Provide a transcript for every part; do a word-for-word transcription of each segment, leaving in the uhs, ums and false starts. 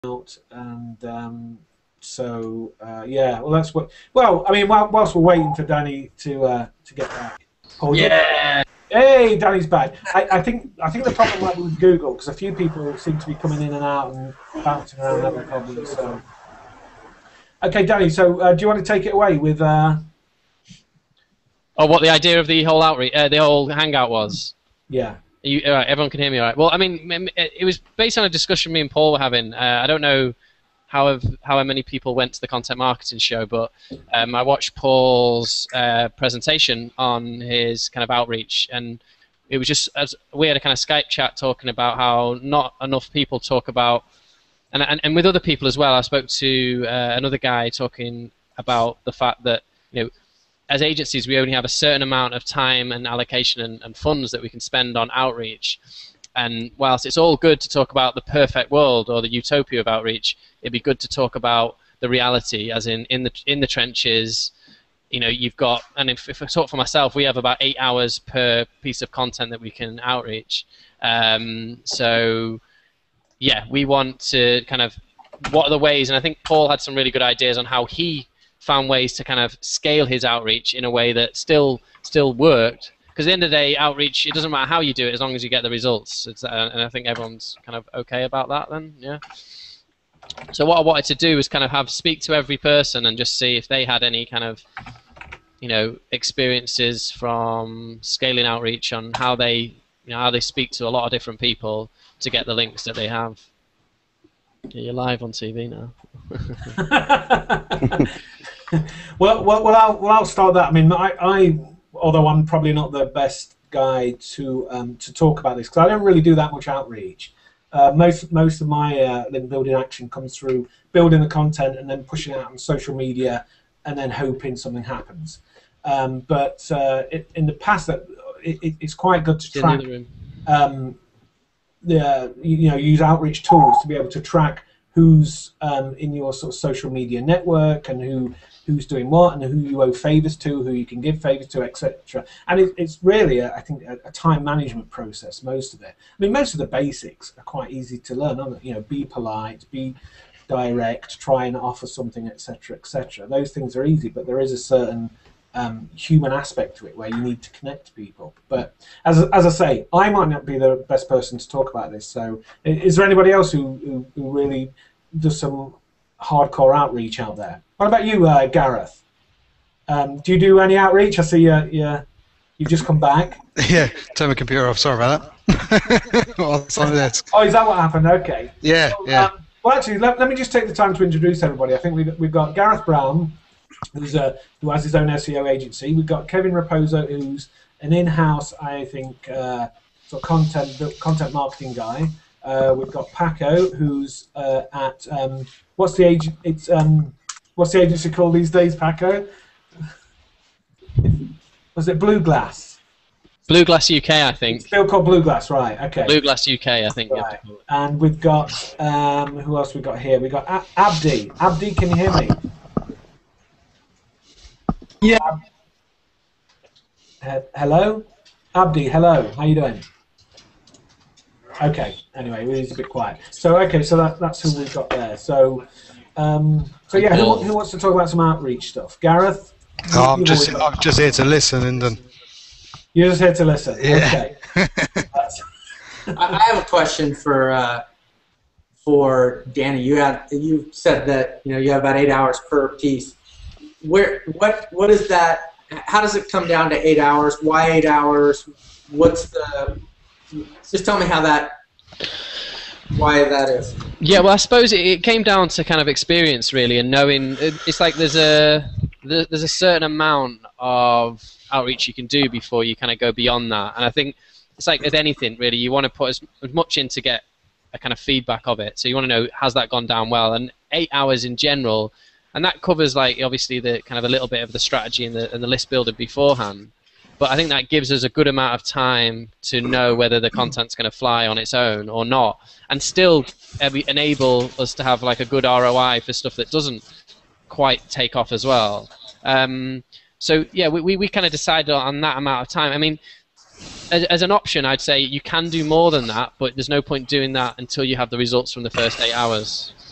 out, and um, so uh, yeah. Well, that's what. Well, I mean, while, whilst we're waiting for Danny to uh, to get back. Paul, yeah. Hey, Danny's back. I, I think I think the problem might be with Google because a few people seem to be coming in and out and bouncing around having problems. So, okay, Danny. So, uh, do you want to take it away with? Uh... Oh, what the idea of the whole outreach, uh, the whole hangout was? Yeah. You, all right, everyone can hear me, all right? Well, I mean, it was based on a discussion me and Paul were having. Uh, I don't know how how many people went to the content marketing show, but um, I watched Paul's uh, presentation on his kind of outreach, and it was just as we had a kind of Skype chat talking about how not enough people talk about, and and, and with other people as well. I spoke to uh, another guy talking about the fact that, you know, as agencies, we only have a certain amount of time and allocation and, and funds that we can spend on outreach. And whilst it's all good to talk about the perfect world or the utopia of outreach, it'd be good to talk about the reality, as in in the in the trenches. You know, you've got, and if, if I talk for myself, we have about eight hours per piece of content that we can outreach. Um, so, yeah, we want to kind of, what are the ways? And I think Paul had some really good ideas on how he found ways to kind of scale his outreach in a way that still still worked. Because at the end of the day, outreach, it doesn't matter how you do it as long as you get the results. It's, uh, and I think everyone's kind of okay about that then, yeah. So what I wanted to do was kind of have speak to every person and just see if they had any kind of, you know, experiences from scaling outreach on how they, you know, how they speak to a lot of different people to get the links that they have. Yeah, you're live on T V now. well, well, well, I'll, well, I'll start that. I mean, I, I although I'm probably not the best guy to um, to talk about this because I don't really do that much outreach. Uh, most most of my uh, link building action comes through building the content and then pushing it out on social media and then hoping something happens. Um, but uh, it, in the past, that it, it, it's quite good to track. Um, the you know use outreach tools to be able to track who's um, in your sort of social media network and who who's doing what and who you owe favors to, who you can give favors to, et cetera. And it, it's really, a, I think, a, a time management process. Most of it. I mean, most of the basics are quite easy to learn. Aren't they? You know, be polite, be direct, try and offer something, et cetera, et cetera. Those things are easy, but there is a certain um, human aspect to it where you need to connect to people. But as as I say, I might not be the best person to talk about this. So, is there anybody else who who, who really does some hardcore outreach out there? What about you, uh, Gareth? Um, do you do any outreach? I see you, you, you've just come back. Yeah, turn my computer off. Sorry about that. Well, it's on the desk. Oh, is that what happened? Okay. Yeah, so, yeah. Um, well, actually, let, let me just take the time to introduce everybody. I think we've, we've got Gareth Brown, who's a, who has his own S E O agency. We've got Kevin Raposo, who's an in-house, I think, uh, sort of content content marketing guy. Uh, we've got Paco, who's uh, at um, what's the agent? It's um, what's the agency called these days, Paco? Was it Blue Glass? Blue Glass U K, I think. It's still called Blue Glass, right? Okay. Blue Glass U K, I think. Right. And we've got um, who else? We got here? We got A Abdi. Abdi, can you hear me? Yeah. He hello, Abdi. Hello. How you doing? Okay. Anyway, he's a bit quiet. So okay, so that, that's who we've got there. So, um, so yeah, who, who wants to talk about some outreach stuff? Gareth? Oh, I'm just I'm just here to listen, and then. You're just here to listen. Yeah. Okay. I have a question for uh, for Danny. You had you said that you know you have about eight hours per piece. Where what what is that? How does it come down to eight hours? Why eight hours? What's the? Just tell me how that. Why that is. Yeah, well, I suppose it, it came down to kind of experience, really, and knowing. It, it's like there's a there's a certain amount of outreach you can do before you kind of go beyond that, and I think it's like with anything, really, you want to put as, as much in to get a kind of feedback of it. So you want to know, has that gone down well? And eight hours in general, and that covers like obviously the kind of a little bit of the strategy and the and the list building beforehand. But I think that gives us a good amount of time to know whether the content's going to fly on its own or not, and still enable us to have like a good R O I for stuff that doesn't quite take off as well. Um, so yeah, we, we, we kind of decided on that amount of time. I mean, as, as an option, I'd say you can do more than that, but there's no point doing that until you have the results from the first eight hours.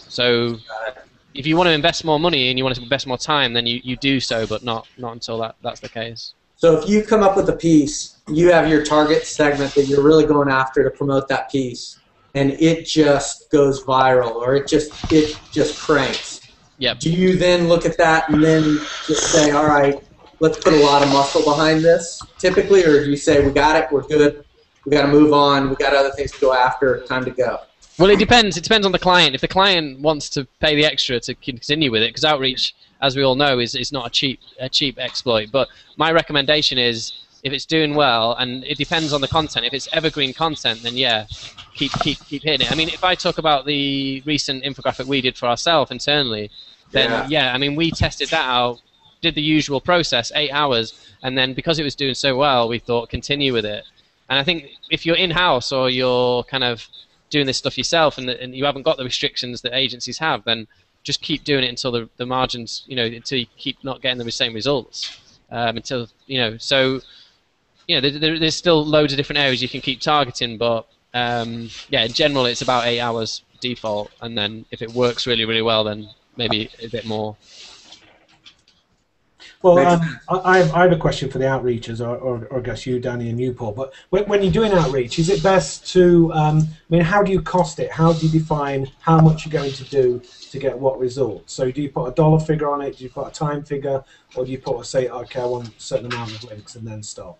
So if you want to invest more money and you want to invest more time, then you, you do so, but not not until that that's the case. So if you come up with a piece, you have your target segment that you're really going after to promote that piece, and it just goes viral, or it just it just cranks. Yep. Do you then look at that and then just say, all right, let's put a lot of muscle behind this, typically, or do you say, we got it, we're good, we got to move on, we got other things to go after, time to go? Well, it depends. It depends on the client. If the client wants to pay the extra to continue with it, because outreach, as we all know, is is not a cheap a cheap exploit. But my recommendation is, if it's doing well, and it depends on the content. If it's evergreen content, then yeah, keep keep keep hitting it. I mean, if I talk about the recent infographic we did for ourselves internally, then yeah. yeah, I mean, we tested that out, did the usual process, eight hours, and then because it was doing so well, we thought continue with it. And I think if you're in-house or you're kind of doing this stuff yourself and, and you haven't got the restrictions that agencies have, then just keep doing it until the, the margins, you know, until you keep not getting the same results. Um, until, you know, so, you know, there, there's still loads of different areas you can keep targeting, but um, yeah, in general, it's about eight hours default, and then if it works really, really well, then maybe a bit more. Well, um, I, I have a question for the outreachers, or, or, or I guess you, Danny, and you, Paul. But when, when you're doing outreach, is it best to, um, I mean, how do you cost it? How do you define how much you're going to do to get what results? So do you put a dollar figure on it? Do you put a time figure? Or do you put a, say, okay, I want a certain amount of links and then stop?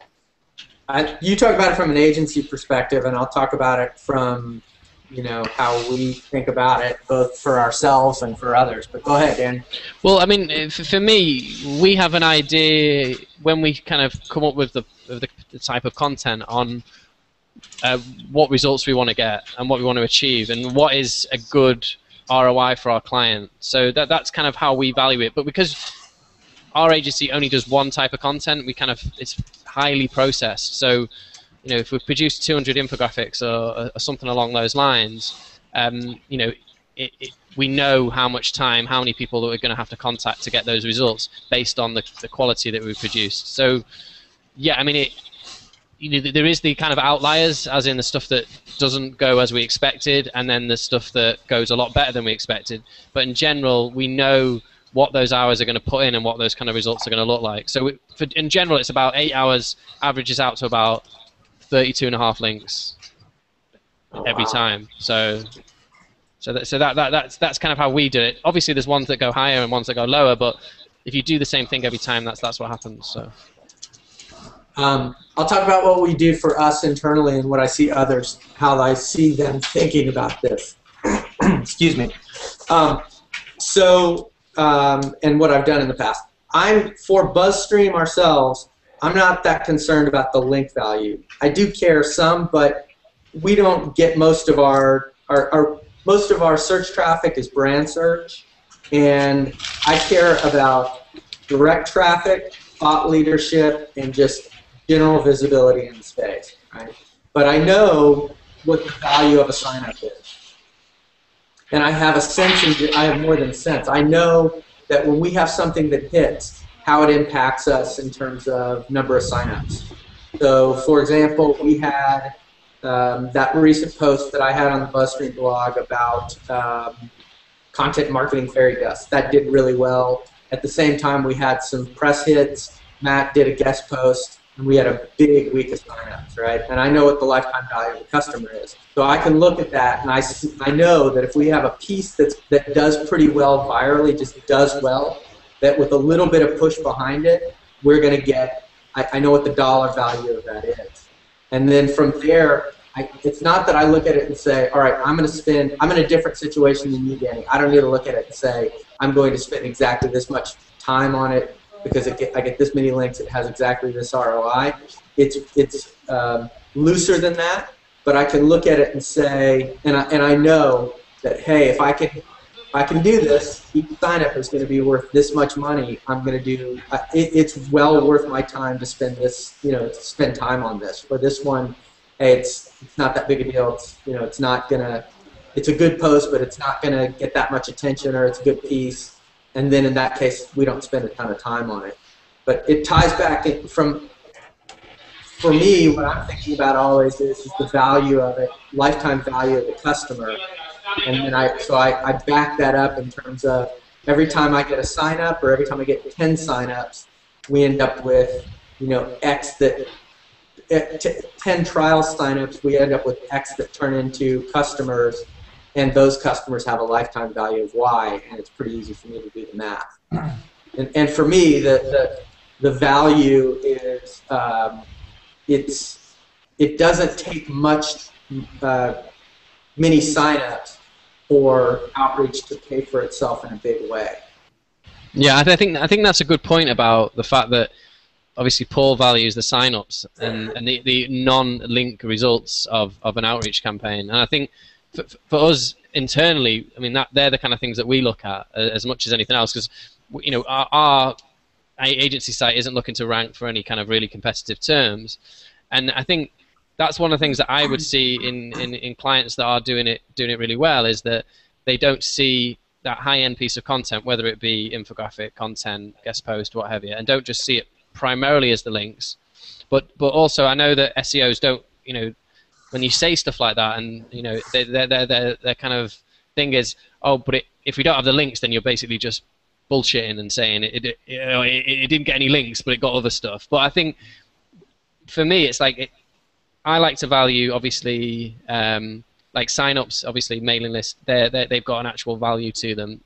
I, you talk about it from an agency perspective, and I'll talk about it from, you know, how we think about it, both for ourselves and for others. But go ahead, Dan. Well, I mean, for me, we have an idea when we kind of come up with the, the, the type of content on uh, what results we want to get and what we want to achieve and what is a good R O I for our client. So that that's kind of how we value it. But because our agency only does one type of content, we kind of, it's highly processed. So, you know, if we produce two hundred infographics or, or something along those lines, um, you know, it, it, we know how much time, how many people that we're going to have to contact to get those results based on the, the quality that we've produced. So, yeah, I mean, it, you know, there is the kind of outliers, as in the stuff that doesn't go as we expected, and then the stuff that goes a lot better than we expected. But in general, we know what those hours are going to put in and what those kind of results are going to look like. So, it, for, in general, it's about eight hours, averages out to about thirty-two and a half links every time. So, so that so that, that that's that's kind of how we do it. Obviously, there's ones that go higher and ones that go lower, but if you do the same thing every time, that's that's what happens. So, um, I'll talk about what we do for us internally and what I see others, how I see them thinking about this. Excuse me. Um, so, um, and what I've done in the past. I'm for Buzzstream ourselves. I'm not that concerned about the link value. I do care some, but we don't get most of our, our, our most of our search traffic is brand search, and I care about direct traffic, thought leadership, and just general visibility in the space. Right? But I know what the value of a sign-up is, and I have a sense. In, I have more than a sense. I know that when we have something that hits, how it impacts us in terms of number of signups. So, for example, we had um, that recent post that I had on the Buzzstream blog about um, content marketing fairy dust. That did really well. At the same time, we had some press hits. Matt did a guest post, and we had a big week of signups, right? And I know what the lifetime value of the customer is. So I can look at that, and I, I know that if we have a piece that's, that does pretty well virally, just does well, that with a little bit of push behind it, we're going to get, I, I know what the dollar value of that is. And then from there, I, it's not that I look at it and say, all right, I'm going to spend, I'm in a different situation than you, Danny. I don't need to look at it and say, I'm going to spend exactly this much time on it because it get, I get this many links, it has exactly this R O I. It's, it's um, looser than that, but I can look at it and say, and I, and I know that, hey, if I can, I can do this, each sign-up is going to be worth this much money. I'm going to do, uh, it, it's well worth my time to spend this, you know, to spend time on this. For this one, hey, it's, it's not that big a deal. It's, you know, it's not going to, it's a good post, but it's not going to get that much attention, or it's a good piece. And then in that case, we don't spend a ton of time on it. But it ties back in from, for me, what I'm thinking about always is, is the value of it, lifetime value of the customer. and then I so I, I back that up in terms of every time I get a sign up or every time I get ten sign ups, we end up with, you know, X that ten trial sign ups, we end up with X that turn into customers, and those customers have a lifetime value of Y, and it's pretty easy for me to do the math. And, and for me, the, the, the value is um, it's it doesn't take much uh, many sign-ups for outreach to pay for itself in a big way. Yeah, I think I think that's a good point about the fact that obviously Paul values the sign-ups and, and the, the non-link results of, of an outreach campaign. And I think for, for us internally, I mean, that they're the kind of things that we look at as much as anything else, because you know our, our agency site isn't looking to rank for any kind of really competitive terms, and I think that's one of the things that I would see in, in, in clients that are doing it doing it really well, is that they don't see that high-end piece of content, whether it be infographic content, guest post, what have you, and don't just see it primarily as the links, but but also I know that S E Os don't, you know, when you say stuff like that, and you know, their their their their kind of thing is, oh, but it, if we don't have the links, then you're basically just bullshitting and saying it it, you know, it it didn't get any links, but it got other stuff. But I think for me, it's like it, I like to value obviously um, like sign-ups, obviously mailing list. They they they've got an actual value to them.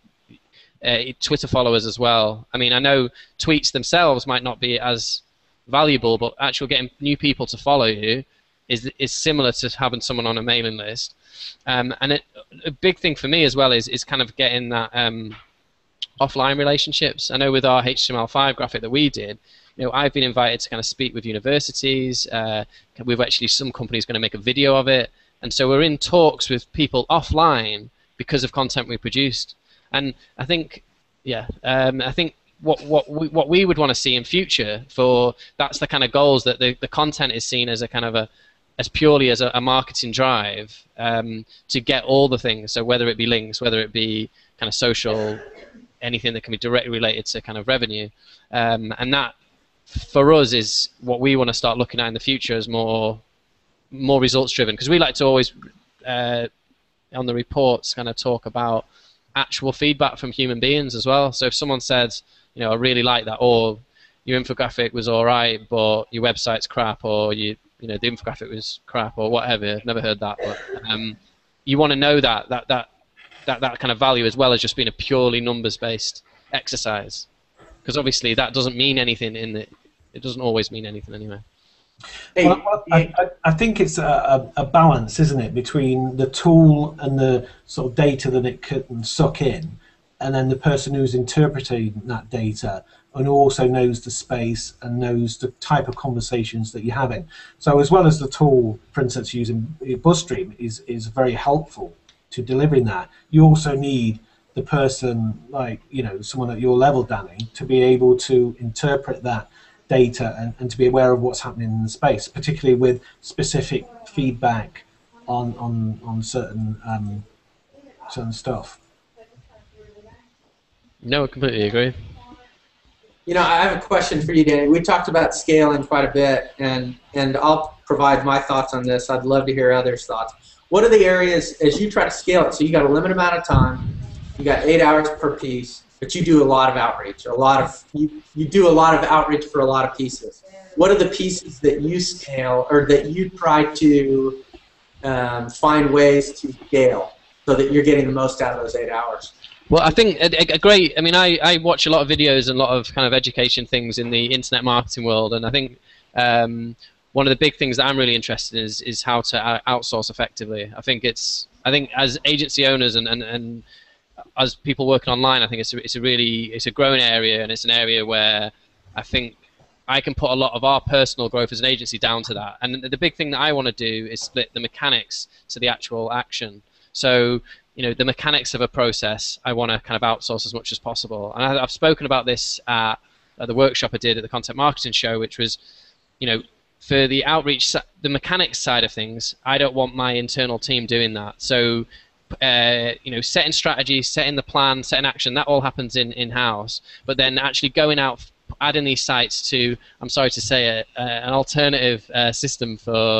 Uh, Twitter followers as well. I mean, I know tweets themselves might not be as valuable, but actually getting new people to follow you is is similar to having someone on a mailing list. Um, and it, a big thing for me as well is is kind of getting that um, offline relationships. I know with our H T M L five graphic that we did, you know, I've been invited to kind of speak with universities. Uh, we've actually, some companies going to make a video of it, and so we're in talks with people offline because of content we produced. And I think, yeah, um, I think what what we, what we would want to see in future, for that's the kind of goals, that the, the content is seen as a kind of a as purely as a, a marketing drive um, to get all the things. So whether it be links, whether it be kind of social, anything that can be directly related to kind of revenue, um, and that for us is what we want to start looking at in the future as more more results driven, because we like to always uh, on the reports kind of talk about actual feedback from human beings as well. So if someone says, you know, I really like that, or your infographic was all right, but your website's crap, or you, you know, the infographic was crap, or whatever. I've never heard that, but um, you want to know that that that that that kind of value, as well as just being a purely numbers-based exercise, because obviously that doesn't mean anything in the. It doesn't always mean anything anyway. Well, well, I, I think it's a, a balance, isn't it, between the tool and the sort of data that it can suck in, and then the person who's interpreting that data and also knows the space and knows the type of conversations that you're having. So as well as the tool, for instance, using Buzzstream is, is very helpful to delivering that, you also need the person, like, you know, someone at your level, Danny, to be able to interpret that data and, and to be aware of what's happening in the space, particularly with specific feedback on on on certain um, certain stuff. No, I completely agree. You know, I have a question for you, Danny. We talked about scaling quite a bit, and and I'll provide my thoughts on this. I'd love to hear others' thoughts. What are the areas as you try to scale it? So you got a limited amount of time, you got eight hours per piece, but you do a lot of outreach, a lot of you, you do a lot of outreach for a lot of pieces. What are the pieces that you scale, or that you try to um, find ways to scale so that you're getting the most out of those eight hours? Well, I think a, a great, I mean, I, I watch a lot of videos and a lot of kind of education things in the internet marketing world, and I think um, one of the big things that I'm really interested in is, is how to outsource effectively. I think it's, I think as agency owners and, and, and as people working online, I think it's a, it's a really, it's a growing area, and it's an area where I think I can put a lot of our personal growth as an agency down to that. And the big thing that I want to do is split the mechanics to the actual action. So, you know, the mechanics of a process, I want to kind of outsource as much as possible. And I, I've spoken about this at, at the workshop I did at the Content Marketing Show, which was, you know, for the outreach, the mechanics side of things, I don't want my internal team doing that. So, uh, you know, setting strategy, setting the plan, setting action, that all happens in in-house. But then actually going out, adding these sites to, I'm sorry to say it, uh, an alternative uh, system for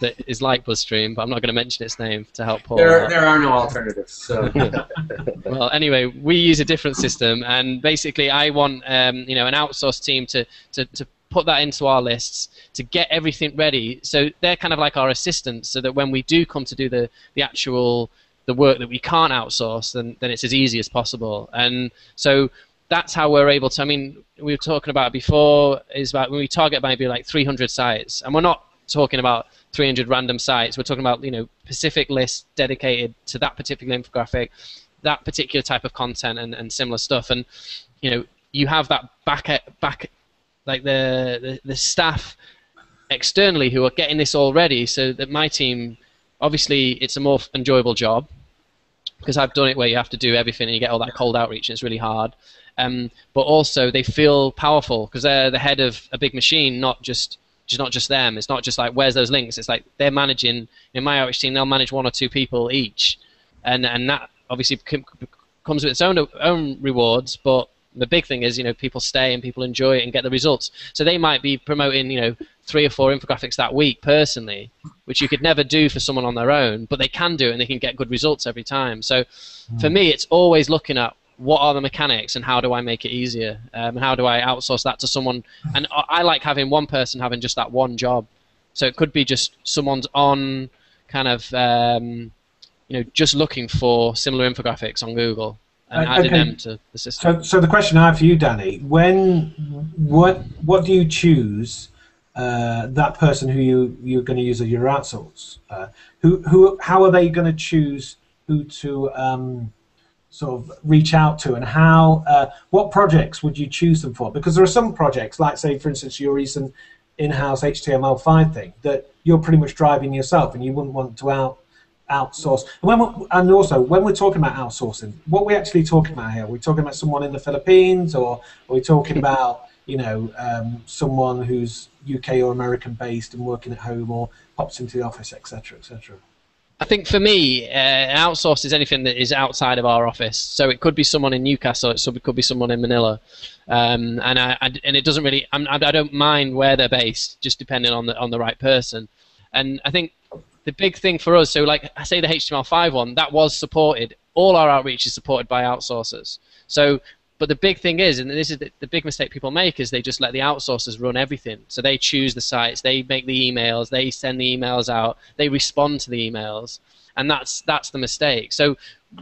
that is like Buzzstream, but I'm not going to mention its name to help Paul. There, out. there are no alternatives. So. Well, anyway, we use a different system, and basically, I want um, you know an outsourced team to, to to put that into our lists to get everything ready. So they're kind of like our assistants, so that when we do come to do the the actual the work that we can't outsource, then then it's as easy as possible. And so that's how we're able to. I mean, we were talking about before is about when we target maybe like three hundred sites, and we're not talking about three hundred random sites. We're talking about you know specific lists dedicated to that particular infographic, that particular type of content, and, and similar stuff. And you know you have that back back like the, the the staff externally who are getting this all ready, so that my team, obviously it's a more enjoyable job because I've done it where you have to do everything and you get all that cold outreach and it's really hard. Um, but also they feel powerful because they're the head of a big machine, not just just not just them. It's not just like where's those links. It's like they're managing. In my outreach team, they'll manage one or two people each, and and that obviously comes with its own own rewards. But the big thing is, you know, people stay and people enjoy it and get the results. So they might be promoting, you know, three or four infographics that week personally, which you could never do for someone on their own, but they can do it and they can get good results every time. So for me, it's always looking at what are the mechanics and how do I make it easier, um, and how do I outsource that to someone. And I like having one person having just that one job. So it could be just someone's on kind of, um, you know, just looking for similar infographics on Google. And Uh, adding okay. them to the system. So, so the question I have for you, Danny, when, what, what do you choose uh, that person who you you're going to use as your outsource? Uh, who, who, how are they going to choose who to um, sort of reach out to, and how? Uh, what projects would you choose them for? Because there are some projects, like say, for instance, your recent in-house H T M L five thing that you're pretty much driving yourself, and you wouldn't want to out. outsource. And, when we're, and also, when we're talking about outsourcing, what are we actually talking about here? Are we talking about someone in the Philippines, or are we talking about, you know, um, someone who's U K or American based and working at home or pops into the office, et cetera, et cetera? I think for me, uh, outsourced is anything that is outside of our office. So it could be someone in Newcastle, it could be someone in Manila, um, and I, I, and it doesn't really. I'm, I don't mind where they're based, just depending on the on the right person. And I think the big thing for us, so like I say the H T M L five one, that was supported. All our outreach is supported by outsourcers. So, but the big thing is, and this is the, the big mistake people make, is they just let the outsourcers run everything. So they choose the sites, they make the emails, they send the emails out, they respond to the emails, and that's that's the mistake. So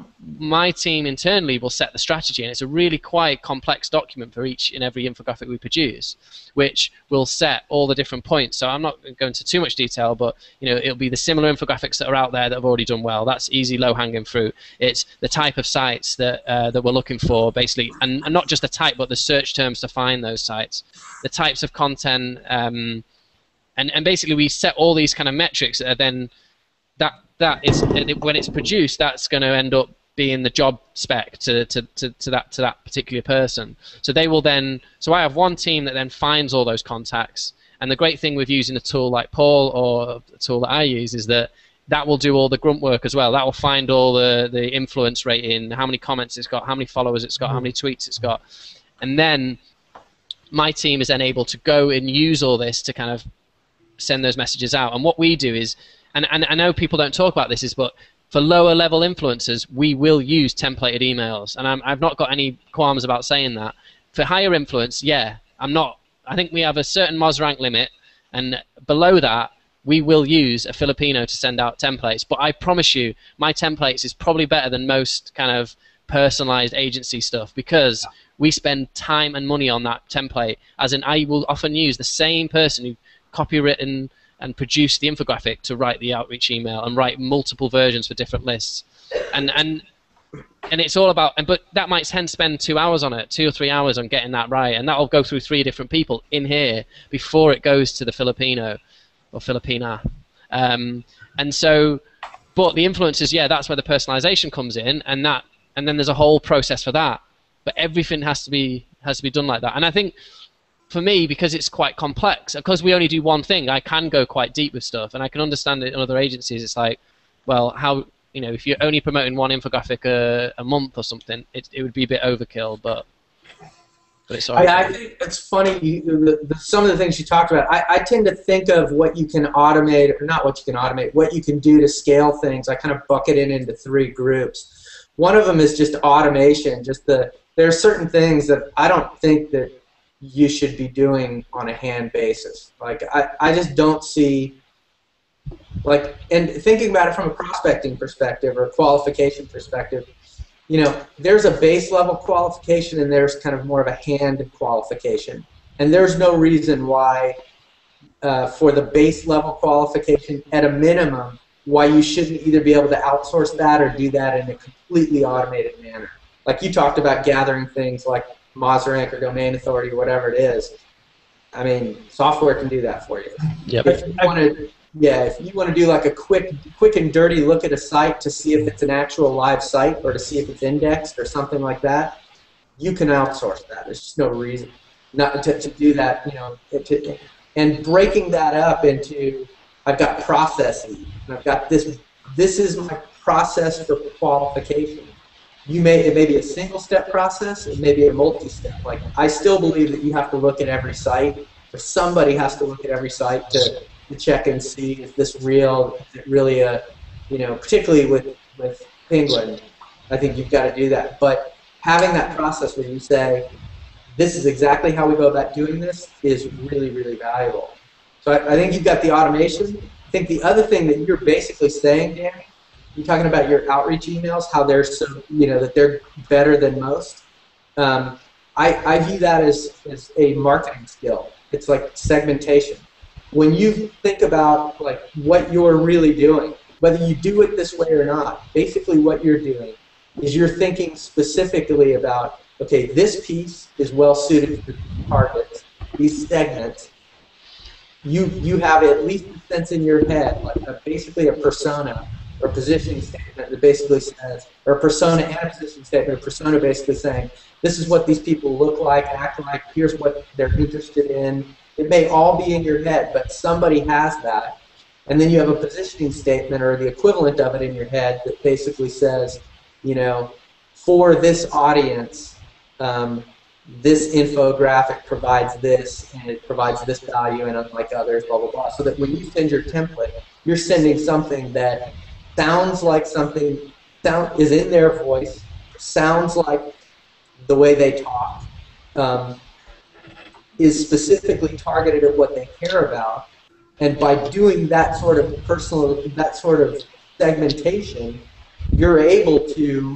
my team internally will set the strategy, and it's a really quite complex document for each and every infographic we produce, which will set all the different points. So I'm not going to go into too much detail, but you know, it'll be the similar infographics that are out there that have already done well. That's easy, low-hanging fruit. It's the type of sites that uh, that we're looking for, basically, and, and not just the type, but the search terms to find those sites, the types of content, um, and and basically we set all these kind of metrics that are then that that is when it's produced, that's going to end up being the job spec to, to, to, to that to that particular person. So they will then. So I have one team that then finds all those contacts. And the great thing with using a tool like Paul or a tool that I use is that that will do all the grunt work as well. That will find all the the influence rating, how many comments it's got, how many followers it's got, how many tweets it's got, and then my team is then able to go and use all this to kind of send those messages out. And what we do is. And, and I know people don't talk about this, is but for lower level influencers, we will use templated emails, and I'm, I've not got any qualms about saying that. For higher influence, yeah, I'm not. I think we have a certain M O S rank limit, and below that, we will use a Filipino to send out templates. But I promise you, my templates is probably better than most kind of personalized agency stuff, because we spend time and money on that template. As in, I will often use the same person who copywritten and produce the infographic to write the outreach email and write multiple versions for different lists, and and and it's all about. And but that might tend to spend two hours on it, two or three hours on getting that right, and that will go through three different people in here before it goes to the Filipino or Filipina. Um, and so, but the influencers, yeah, that's where the personalization comes in, and that, and then there's a whole process for that. But everything has to be has to be done like that, and I think. For me, because it's quite complex, because we only do one thing, I can go quite deep with stuff, and I can understand it in other agencies. It's like, well, how, you know, if you're only promoting one infographic a, a month or something, it, it would be a bit overkill. But But it's all right. Yeah, I think it's funny. You, the, the, some of the things you talked about, I, I tend to think of what you can automate, or not what you can automate, what you can do to scale things. I kind of bucket it into three groups. One of them is just automation. Just the there are certain things that I don't think that you should be doing on a hand basis. Like I, I just don't see. Like, and thinking about it from a prospecting perspective or a qualification perspective, you know, there's a base level qualification and there's kind of more of a hand qualification. And there's no reason why, uh, for the base level qualification, at a minimum, why you shouldn't either be able to outsource that or do that in a completely automated manner. Like you talked about gathering things like MozRank or Domain Authority or whatever it is. I mean, software can do that for you. Yep. If you want to, yeah, if you want to do like a quick, quick and dirty look at a site to see if it's an actual live site or to see if it's indexed or something like that, you can outsource that. There's just no reason not to, to do that. You know, to, and breaking that up into, I've got processes and I've got this. This is my process for qualification. You may it may be a single step process, it may be a multi-step. Like I still believe that you have to look at every site, or somebody has to look at every site to. to check and see is this real, is it really a, you know, particularly with, with Penguin, I think you've got to do that. But having that process where you say, this is exactly how we go about doing this is really, really valuable. So I, I think you've got the automation. I think the other thing that you're basically saying, Danny, you're talking about your outreach emails, how they're so, you know, that they're better than most. Um, I, I view that as, as a marketing skill. It's like segmentation. When you think about like what you're really doing, whether you do it this way or not, basically what you're doing is you're thinking specifically about, okay, this piece is well suited for these targets, these segments. You you have at least a sense in your head, like a, basically a persona or positioning statement that basically says, or a persona and a positioning statement, a persona basically saying, this is what these people look like, act like, here's what they're interested in. It may all be in your head, but somebody has that. And then you have a positioning statement or the equivalent of it in your head that basically says, you know, for this audience, um, this infographic provides this, and it provides this value, and unlike others, blah, blah, blah. So that when you send your template, you're sending something that sounds like something, sound, is in their voice, sounds like the way they talk, um, is specifically targeted at what they care about, and by doing that sort of personal, that sort of segmentation, you're able to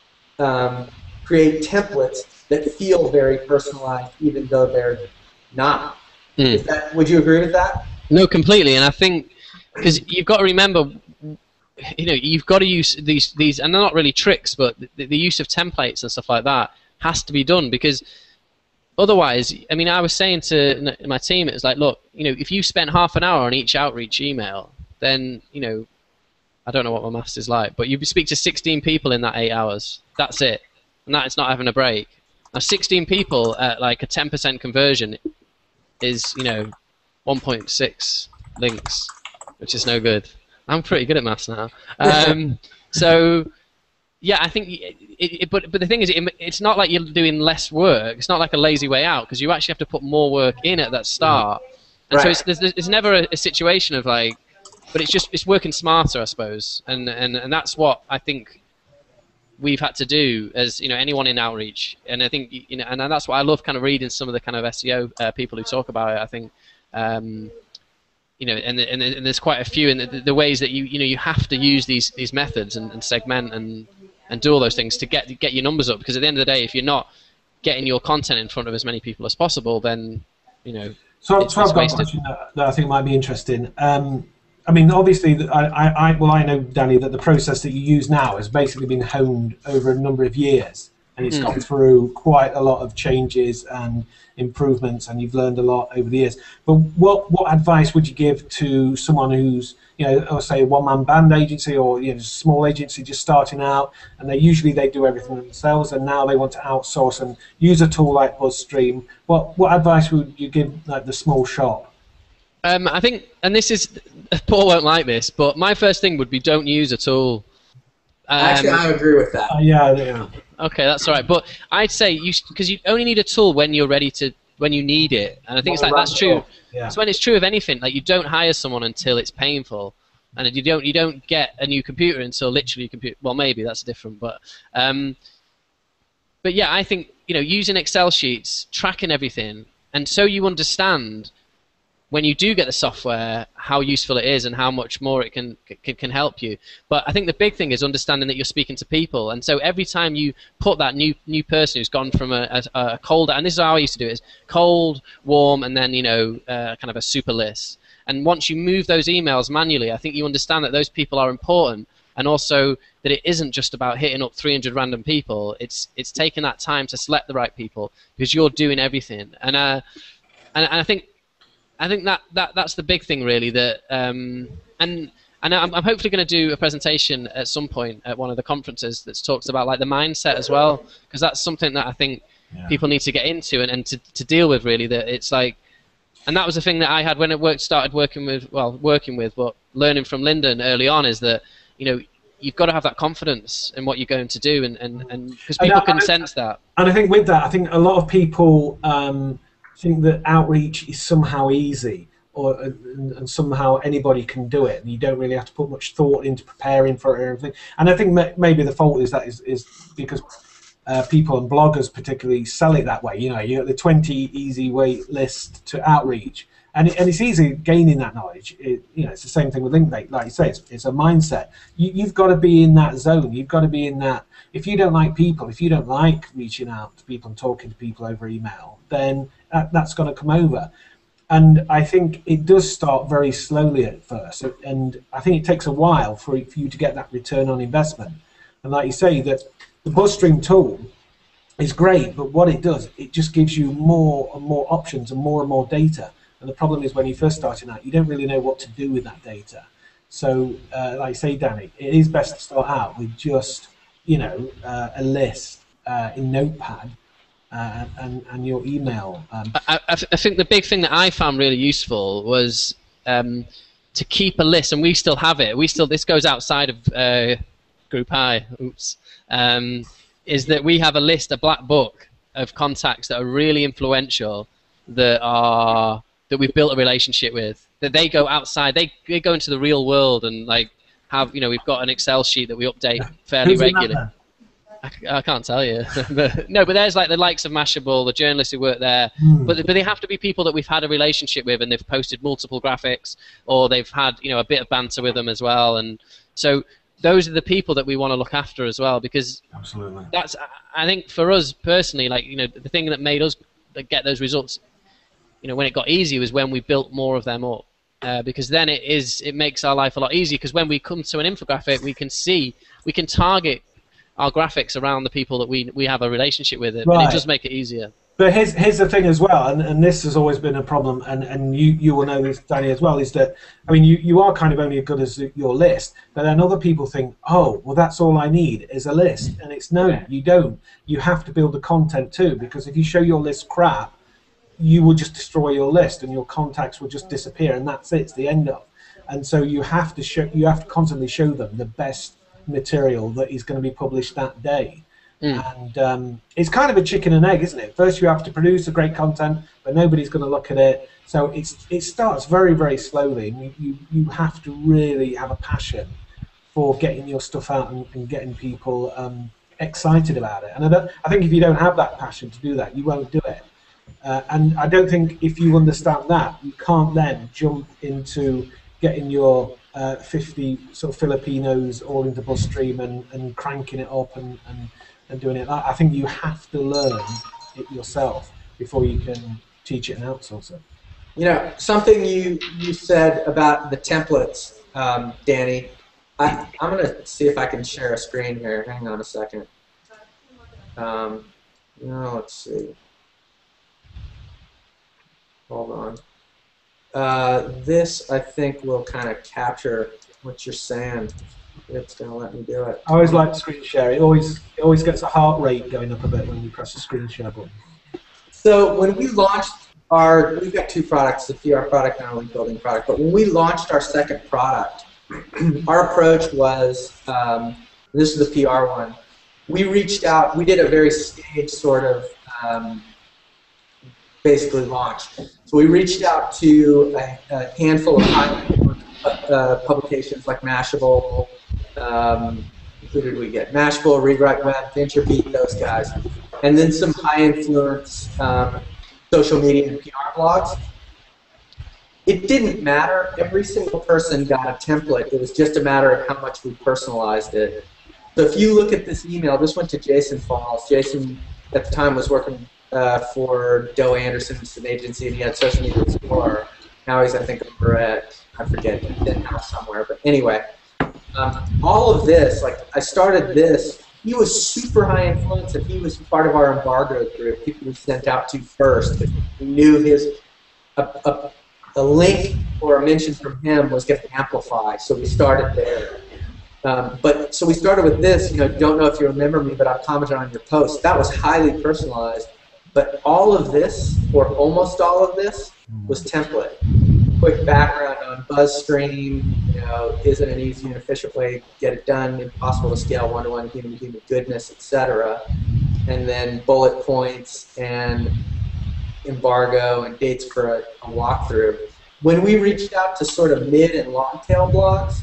um, create templates that feel very personalized, even though they're not. Mm. Is that, would you agree with that? No, completely. And I think because you've got to remember, you know, you've got to use these these, and they're not really tricks, but the, the use of templates and stuff like that has to be done because. Otherwise, I mean, I was saying to my team, it was like, look, you know, if you spent half an hour on each outreach email, then, you know, I don't know what my maths is like, but you speak to sixteen people in that eight hours. That's it. And that is not having a break. Now, sixteen people at like a ten percent conversion is, you know, one point six links, which is no good. I'm pretty good at maths now. Um, so... Yeah, I think, it, it, but but the thing is, it, it's not like you're doing less work. It's not like a lazy way out because you actually have to put more work in at that start. And right. so it's there's, there's never a, a situation of like, but it's just it's working smarter, I suppose, and and and that's what I think we've had to do as you know anyone in outreach. And I think you know, and that's what I love, kind of reading some of the kind of S E O uh, people who talk about it. I think. Um, You know, and, and and there's quite a few in the, the ways that you you know you have to use these these methods and, and segment and and do all those things to get get your numbers up. Because at the end of the day, if you're not getting your content in front of as many people as possible, then you know. So, it's, so it's I've got wasted. a question that, that I think might be interesting. Um, I mean, obviously, I, I, I well, I know, Danny, that the process that you use now has basically been honed over a number of years, and it's mm. gone through quite a lot of changes and improvements, and you've learned a lot over the years. But what what advice would you give to someone who's, you know, or say a one-man band agency or you know, a small agency just starting out, and they usually they do everything themselves, and now they want to outsource and use a tool like Buzzstream? What what advice would you give like the small shop? Um, I think, and this is, Paul won't like this, but my first thing would be don't use a tool. Um, Actually, I agree with that. Uh, yeah, yeah. Okay, that's all right. But I'd say you because you only need a tool when you're ready to when you need it, and I think it's like that's true. Yeah. So when it's true of anything, like you don't hire someone until it's painful, and you don't you don't get a new computer until literally computer. Well, maybe that's different, but um, but yeah, I think you know using Excel sheets, tracking everything, and so you understand when you do get the software how useful it is and how much more it can can, can help you. But I think the big thing is understanding that you're speaking to people, and so every time you put that new new person who's gone from a, a, a cold, and this is how I used to do it, is cold, warm, and then you know uh, kind of a super list. And once you move those emails manually, I think you understand that those people are important, and also that it isn't just about hitting up three hundred random people. It's it's taking that time to select the right people because you're doing everything. And uh, and, and I think I think that, that that's the big thing really. That um, and and I'm, I'm hopefully going to do a presentation at some point at one of the conferences that talks about like the mindset as well, because that's something that I think yeah. people need to get into and, and to to deal with really. That it's like. And that was the thing that I had when I worked, started working with, well, working with, but learning from Lyndon early on is that, you know, you've got to have that confidence in what you're going to do, and and and because people and, can and, sense that. And I think with that, I think a lot of people um, think that outreach is somehow easy, or and, and somehow anybody can do it, and you don't really have to put much thought into preparing for it or everything. And I think maybe the fault is that is is because. Uh, people and bloggers particularly sell it that way. You know, you got the twenty easy way list to outreach, and it, and it's easy gaining that knowledge. It, you know, it's the same thing with LinkBait. Like you say, it's, it's a mindset. You, you've got to be in that zone. You've got to be in that. If you don't like people, if you don't like reaching out to people and talking to people over email, then that, that's going to come over. And I think it does start very slowly at first, and I think it takes a while for, for you to get that return on investment. And like you say, that the Buzzstream tool is great, but what it does, it just gives you more and more options and more and more data. And the problem is when you're first starting out, you don't really know what to do with that data. So, uh, like I say, Danny, it is best to start out with just, you know, uh, a list uh, in Notepad uh, and, and your email. Um, I, I, I think the big thing that I found really useful was um, to keep a list, and we still have it. We still, this goes outside of uh, Group I, oops. Um, is that we have a list, a black book of contacts that are really influential, that are that we've built a relationship with. That they go outside, they they go into the real world and like have you know we've got an Excel sheet that we update fairly regularly. I, I can't tell you, but no, but there's like the likes of Mashable, the journalists who work there, mm. but but they have to be people that we've had a relationship with, and they've posted multiple graphics, or they've had you know a bit of banter with them as well, and so. Those are the people that we want to look after as well, because Absolutely. that's I think for us personally, like you know, the thing that made us get those results, you know, when it got easy was when we built more of them up, uh, because then it is it makes our life a lot easier. Because when we come to an infographic, we can see we can target our graphics around the people that we we have a relationship with, it, right. and it does make it easier. But here's, here's the thing as well, and, and this has always been a problem, and, and you, you will know this, Danny, as well, is that, I mean, you, you are kind of only as good as your list, but then other people think, oh, well, that's all I need is a list. And it's no, yeah. you don't. You have to build the content too, because if you show your list crap, you will just destroy your list, and your contacts will just disappear, and that's it, it's the end of. And so you have to show, you have to constantly show them the best material that is going to be published that day. Mm. And um, it's kind of a chicken and egg, isn't it? First you have to produce the great content, but nobody's going to look at it. So it's, it starts very, very slowly. And you, you, you have to really have a passion for getting your stuff out and, and getting people um, excited about it. And I, don't, I think if you don't have that passion to do that, you won't do it. Uh, and I don't think if you understand that, you can't then jump into getting your uh, fifty sort of Filipinos all into Buzzstream and, and cranking it up and, and and doing it. I think you have to learn it yourself before you can teach it and outsource it. You know, something you, you said about the templates, um, Danny, I, I'm going to see if I can share a screen here. Hang on a second. Um, no, let's see. Hold on. Uh, this, I think, will kind of capture what you're saying. It's going to let me do it. I always like screen share. It always it always gets a heart rate going up a bit when you press the screen share button. So when we launched our, we've got two products, the P R product and our link building product. But when we launched our second product, our approach was um, This is the P R one. We reached out. We did a very staged sort of um, basically launch. So we reached out to a, a handful of uh, publications like Mashable. Um, who did we get? Mashable, Rewrite Web, VentureBeat, those guys, and then some high-influence um, social media and P R blogs. It didn't matter. Every single person got a template. It was just a matter of how much we personalized it. So if you look at this email, this went to Jason Falls. Jason, at the time, was working uh, for Doe Anderson's an agency, and he had Social Media Explorer. Now he's, I think, over at, I forget, in-house somewhere. But anyway, um, all of this, like, I started this. He was super high influence, and he was part of our embargo group, people we sent out to first. We knew his... A, a, a link or a mention from him was going to amplify, so we started there. Um, but so we started with this. You know, don't know if you remember me, but I've commented on your post. That was highly personalized. But all of this, or almost all of this, was template. Quick background on Buzzstream. You know, is it an easy and efficient way to get it done? Impossible to scale one-to-one human-to-human goodness, et cetera. And then bullet points and embargo and dates for a, a walkthrough. When we reached out to sort of mid and long tail blogs,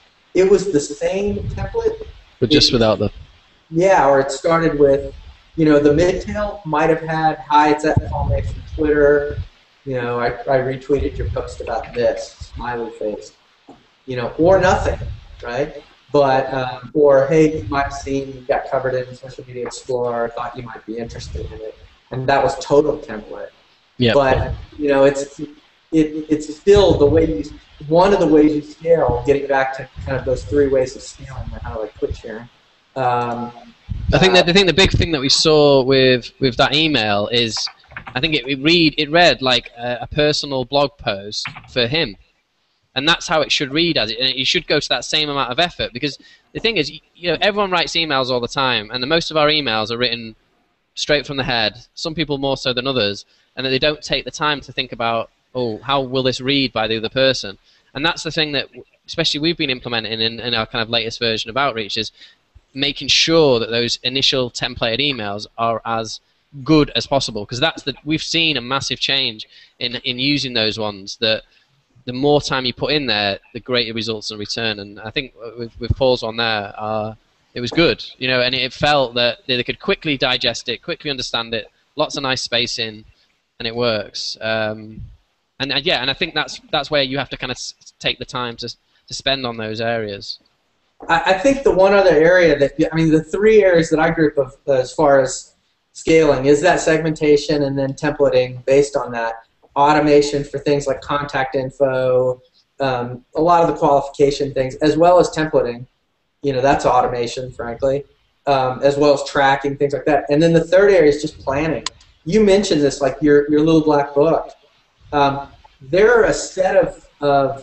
it was the same template. But just it, without the... Yeah, or it started with, you know, the mid tail might have had, hi, it's at Paul May from Twitter. You know, I, I retweeted your post about this, smiley face. You know, or nothing, right? But, um, or, hey, you might have seen, you got covered in Social Media Explorer, thought you might be interested in it. And that was total template. Yep. But you know, it's it, it's still the way you one of the ways you scale. Getting back to kind of those three ways of scaling, or how do I quit sharing? Um, I think uh, that the thing, the big thing that we saw with with that email is, I think it, it read it read like a, a personal blog post for him, and that's how it should read. As it, and it should go to that same amount of effort, because the thing is, you know, everyone writes emails all the time, and the most of our emails are written straight from the head, some people more so than others, and that they don't take the time to think about, oh, how will this read by the other person? And that's the thing that, especially we've been implementing in, in our kind of latest version of Outreach, is making sure that those initial templated emails are as good as possible, because that's the we've seen a massive change in in using those ones. That the more time you put in there, the greater results in return. And I think with, with Paul's one there, uh, it was good, you know, and it felt that they could quickly digest it, quickly understand it, lots of nice spacing, and it works. Um, and, and yeah, and I think that's that's where you have to kind of take the time to to spend on those areas. I, I think the one other area that I mean, the three areas that I group of uh, as far as scaling is that segmentation, and then templating based on that, automation for things like contact info, um, a lot of the qualification things, as well as templating. You know, that's automation, frankly, um, as well as tracking, things like that. And then the third area is just planning. You mentioned this, like your, your little black book. Um, there are a set of, of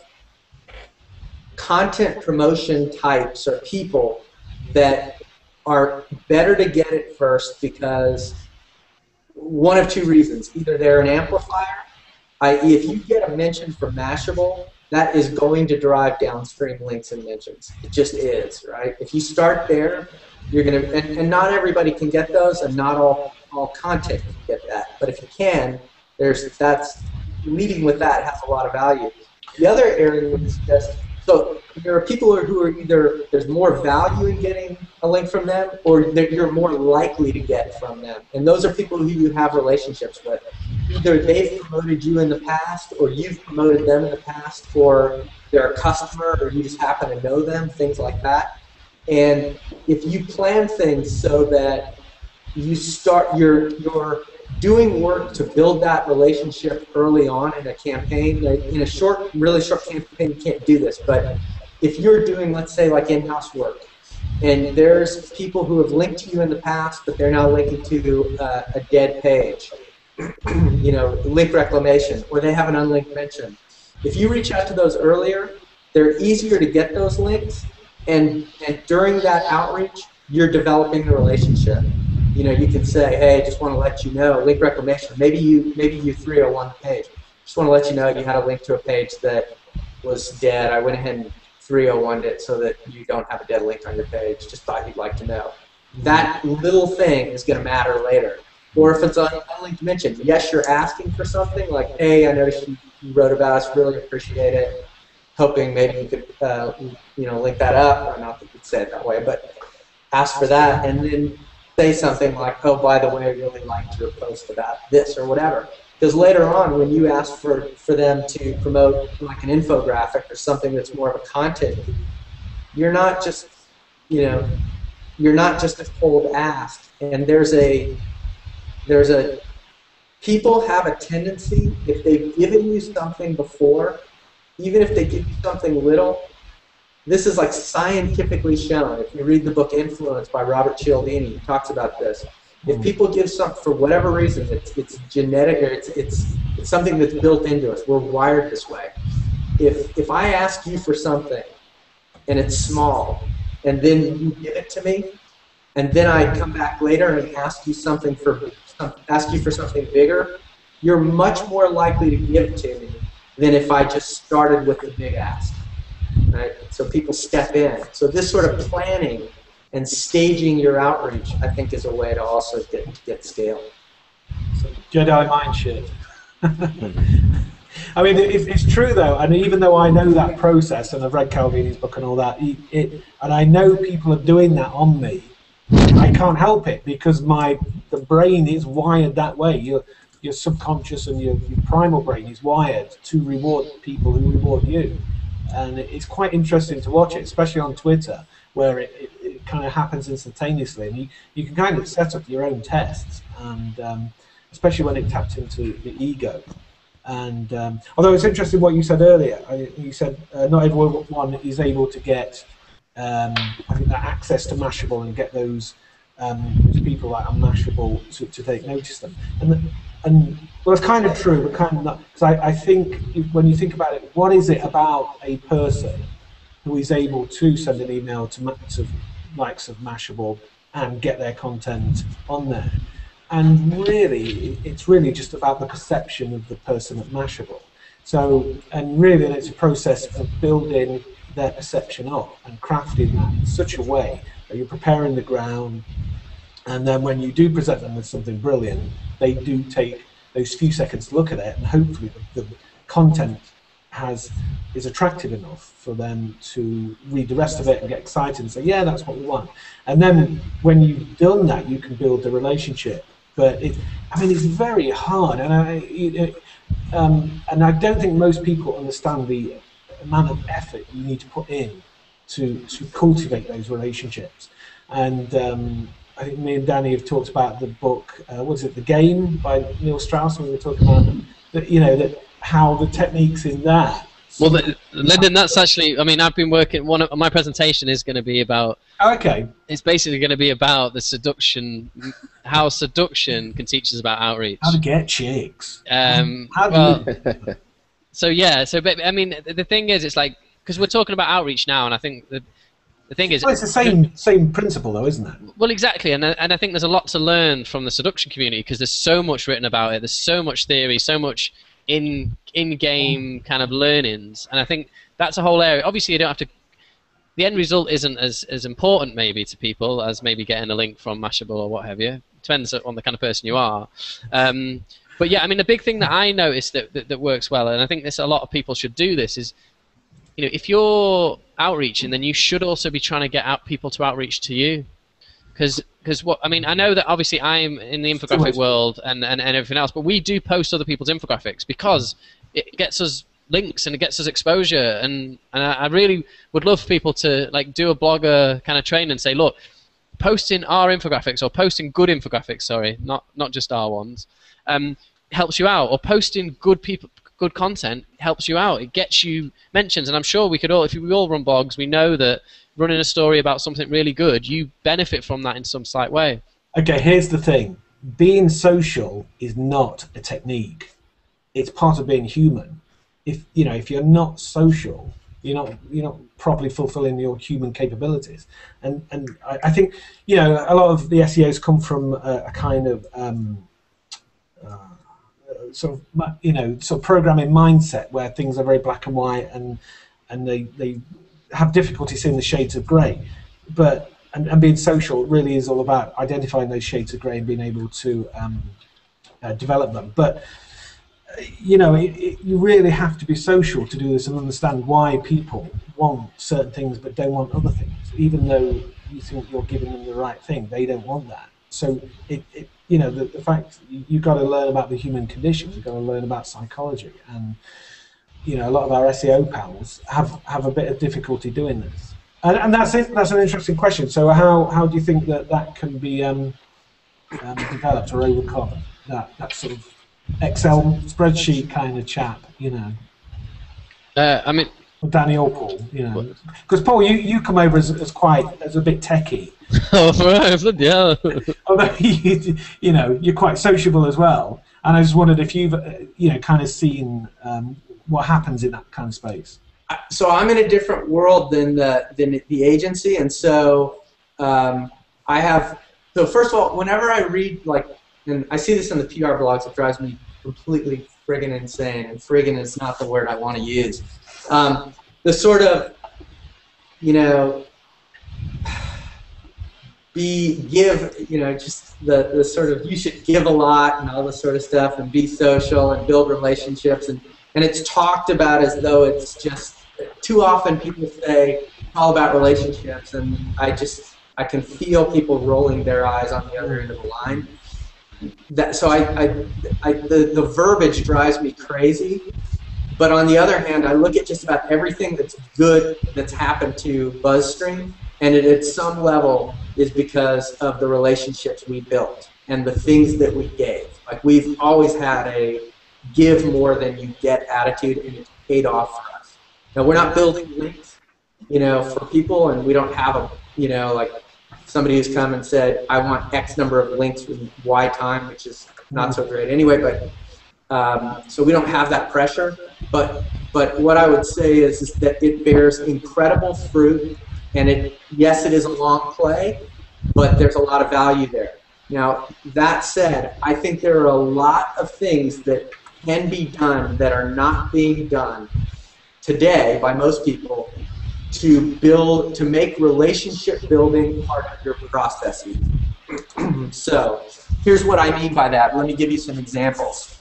content promotion types or people that are better to get it first, because one of two reasons. Either they're an amplifier, that is if you get a mention from Mashable, that is going to drive downstream links and mentions. It just is, right? If you start there, you're going to, and, and not everybody can get those, and not all, all content can get that. But if you can, there's, that's, leading with that has a lot of value. The other area is just, so there are people who are either, there's more value in getting a link from them, or you're more likely to get from them. And those are people who you have relationships with. Either they've promoted you in the past, or you've promoted them in the past, or they're a customer, or you just happen to know them, things like that. And if you plan things so that you start, you're, you're doing work to build that relationship early on in a campaign. Like in a short, really short campaign, you can't do this. But if you're doing, let's say, like in-house work, and there's people who have linked to you in the past, but they're now linking to uh, a dead page, you know, link reclamation, or they have an unlinked mention. If you reach out to those earlier, they're easier to get those links, and, and during that outreach, you're developing the relationship. You know, you can say, hey, just want to let you know, link reclamation. Maybe you, maybe you three oh one the page. Just want to let you know you had a link to a page that was dead. I went ahead and three oh one'd it so that you don't have a dead link on your page. Just thought you'd like to know. That little thing is going to matter later. Or if it's an unlinked mention, yes, you're asking for something like, hey, I noticed you wrote about us, really appreciate it. Hoping maybe you could, uh, you know, link that up. Or not that you'd say it that way, but ask for that, and then say something like, oh, by the way, I really liked your post about this or whatever. Because later on, when you ask for, for them to promote like an infographic or something that's more of a content, you're not just, you know, you're not just a cold ask. And there's a, there's a, people have a tendency, if they've given you something before, even if they give you something little, this is like scientifically shown. If you read the book Influence by Robert Cialdini, he talks about this. If people give something for whatever reason, it's, it's genetic or it's, it's, it's something that's built into us. We're wired this way. If, if I ask you for something and it's small, and then you give it to me, and then I come back later and ask you something for ask you for something bigger, you're much more likely to give it to me than if I just started with the big ask. Right? So people step in. So this sort of planning and staging your outreach, I think, is a way to also get get scale. So, Jedi mind shit. I mean, it, it's true though, and even though I know that process, and I've read Calvini's book and all that, it, it, and I know people are doing that on me, I can't help it because my the brain is wired that way. Your your subconscious and your, your primal brain is wired to reward people who reward you. And it's quite interesting to watch it, especially on Twitter, where it, it, it kind of happens instantaneously, and you, you can kind of set up your own tests, and um, especially when it taps into the ego. And um, although it's interesting what you said earlier, I, you said uh, not everyone is able to get um, I think that access to Mashable and get those, um, those people like on Mashable to, to take notice of them. And, and well, it's kind of true, but kind of not. Because I, I think when you think about it, what is it about a person who is able to send an email to, to likes of Mashable and get their content on there? And really, it's really just about the perception of the person at Mashable. So, and really, it's a process of building their perception up and crafting that in such a way that you're preparing the ground, and then when you do present them with something brilliant, they do take those few seconds to look at it, and hopefully the, the content has is attractive enough for them to read the rest of it and get excited and say, yeah, that's what we want. And then when you've done that, you can build the relationship. But it, I mean, it's very hard, and I, it, um, and I don't think most people understand the amount of effort you need to put in to to cultivate those relationships. And um, I think me and Danny have talked about the book, uh, was it The Game by Neil Strauss, when we were talking about that, you know, that how the techniques in that. Well, the, Lyndon, that's actually, I mean, I've been working, one of my presentation is going to be about, okay. It's basically going to be about the seduction, how seduction can teach us about outreach. How to get chicks. Um, how do well, you... So, yeah, so, but, I mean, the thing is, it's like, because we're talking about outreach now, and I think the, the thing is... Well, it's the same, same principle, though, isn't it? Well, exactly, and, and I think there's a lot to learn from the seduction community, because there's so much written about it, there's so much theory, so much in in-game kind of learnings, and I think that's a whole area. Obviously, you don't have to. The end result isn't as as important maybe to people as maybe getting a link from Mashable or what have you. Depends on the kind of person you are. Um, but yeah, I mean, the big thing that I noticed that, that that works well, and I think this a lot of people should do this, is, you know, if you're outreaching, then you should also be trying to get out people to outreach to you. Because, because what I mean, I know that obviously I'm in the infographic world and, and, and everything else, but we do post other people's infographics because it gets us links and it gets us exposure. And, and I, I really would love for people to like do a blogger kind of training and say, look, posting our infographics or posting good infographics, sorry, not not just our ones, um, helps you out. Or posting good people, good content helps you out. It gets you mentions, and I'm sure we could all, if we all run blogs, we know that running a story about something really good, you benefit from that in some slight way. Okay, here's the thing. Being social is not a technique. It's part of being human. If you know, if you're not social, you're not you're not properly fulfilling your human capabilities. And and I, I think, you know, a lot of the S E Os come from a, a kind of um, uh, sort of you know sort of programming mindset where things are very black and white, and and they they have difficulty seeing the shades of grey. But and, and being social really is all about identifying those shades of grey and being able to um, uh, develop them. But you know, it, it, you really have to be social to do this and understand why people want certain things but don't want other things, even though you think you're giving them the right thing. They don't want that. So it, it you know, the, the fact you, you've got to learn about the human condition. You've got to learn about psychology, and you know, a lot of our S E O pals have have a bit of difficulty doing this. And, and that's it. That's an interesting question. So how how do you think that that can be um, um, developed or overcome? That that sort of Excel spreadsheet kind of chap, you know. Uh, I mean, or Danny or Paul, you know. Because Paul, you, you come over as, as quite as a bit techie. Oh, right, bloody hell. Although you, you know, you're quite sociable as well. And I just wondered if you've uh, you know kind of seen um, what happens in that kind of space. So I'm in a different world than the than the agency, and so um, I have. So first of all, whenever I read like. And I see this in the P R blogs, it drives me completely friggin' insane, and friggin' is not the word I want to use. Um, the sort of, you know, be, give, you know, just the, the sort of, you should give a lot and all this sort of stuff, and be social and build relationships, and, and it's talked about as though it's just, too often people say, it's all about relationships, and I just, I can feel people rolling their eyes on the other end of the line. That, so I, I, I, the, the verbiage drives me crazy, but on the other hand, I look at just about everything that's good that's happened to Buzzstream, and it at some level is because of the relationships we built and the things that we gave. Like, we've always had a give more than you get attitude, and it's paid off for us. Now, we're not building links, you know, for people, and we don't have a, you know, like, somebody who's come and said, I want X number of links with Y time, which is not so great anyway, but um, so we don't have that pressure. But but what I would say is, is that it bears incredible fruit, and it yes, it is a long play, but there's a lot of value there. Now, that said, I think there are a lot of things that can be done that are not being done today by most people to build, to make relationship building part of your processes. So, here's what I mean by that. Let me give you some examples.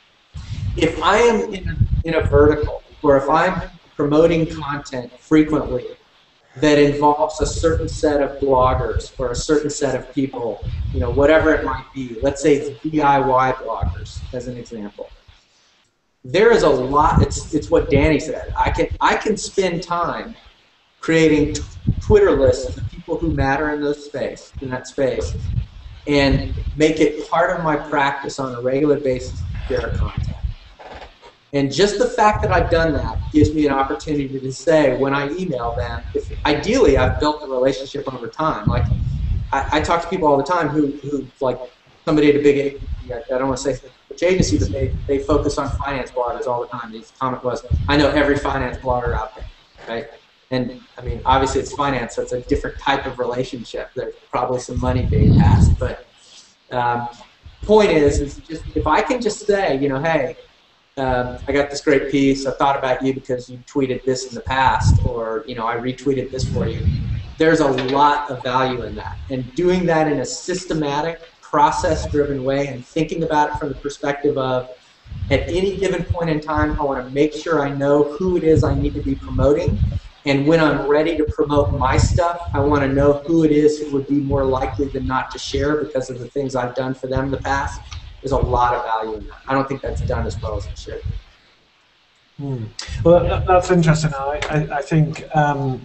If I am in a, in a vertical, or if I'm promoting content frequently that involves a certain set of bloggers or a certain set of people, you know, whatever it might be, let's say it's D I Y bloggers as an example. There is a lot, it's, it's what Danny said. I can, I can spend time creating t Twitter lists of the people who matter in those space, in that space, and make it part of my practice on a regular basis to share content. And just the fact that I've done that gives me an opportunity to say, when I email them, if ideally I've built a relationship over time. Like, I, I talk to people all the time who, who like somebody at a big agency, I don't want to say which agency, but they, they focus on finance bloggers all the time. His comment was, I know every finance blogger out there, right? And I mean, obviously it's finance, so it's a different type of relationship. There's probably some money being passed, but um, point is, is just if I can just say, you know, hey, um, I got this great piece. I thought about you because you tweeted this in the past, or you know, I retweeted this for you. There's a lot of value in that, and doing that in a systematic, process-driven way, and thinking about it from the perspective of, at any given point in time, I want to make sure I know who it is I need to be promoting. And when I'm ready to promote my stuff, I want to know who it is who would be more likely than not to share because of the things I've done for them in the past. There's a lot of value in that. I don't think that's done as well as it should. Hmm. Well, that, that's interesting. I, I, I think um,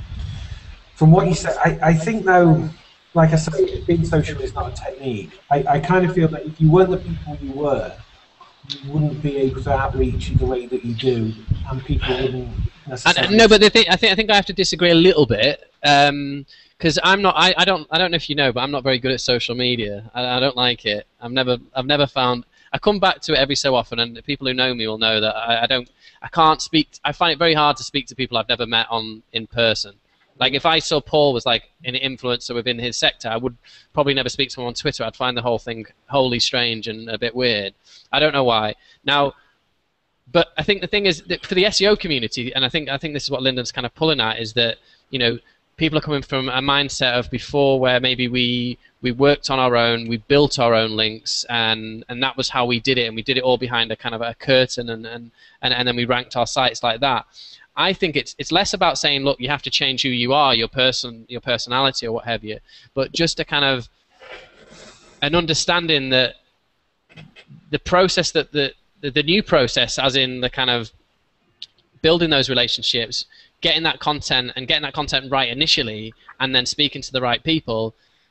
from what you said, I, I think though, like I said, being social is not a technique. I, I kind of feel that if you weren't the people you were, you wouldn't be able to outreach in the way that you do, and people wouldn't necessarily. I, no, but the thing, I think I think I have to disagree a little bit, because um, I'm not. I, I don't. I don't know if you know, but I'm not very good at social media. I, I don't like it. I've never. I've never found. I come back to it every so often, and people who know me will know that I, I don't. I can't speak. I find it very hard to speak to people I've never met on in person. Like, if I saw Paul was like an influencer within his sector, I would probably never speak to him on Twitter. I'd find the whole thing wholly strange and a bit weird. I don't know why. Now, but I think the thing is that for the S E O community, and I think I think this is what Lyndon's kind of pulling at, is that, you know, people are coming from a mindset of before where maybe we we worked on our own, we built our own links, and and that was how we did it, and we did it all behind a kind of a curtain, and and and, and then we ranked our sites like that. I think it's it's less about saying, look, you have to change who you are, your person, your personality, or what have you, but just a kind of an understanding that the process that the the, the new process, as in the kind of building those relationships, getting that content and getting that content right initially, and then speaking to the right people,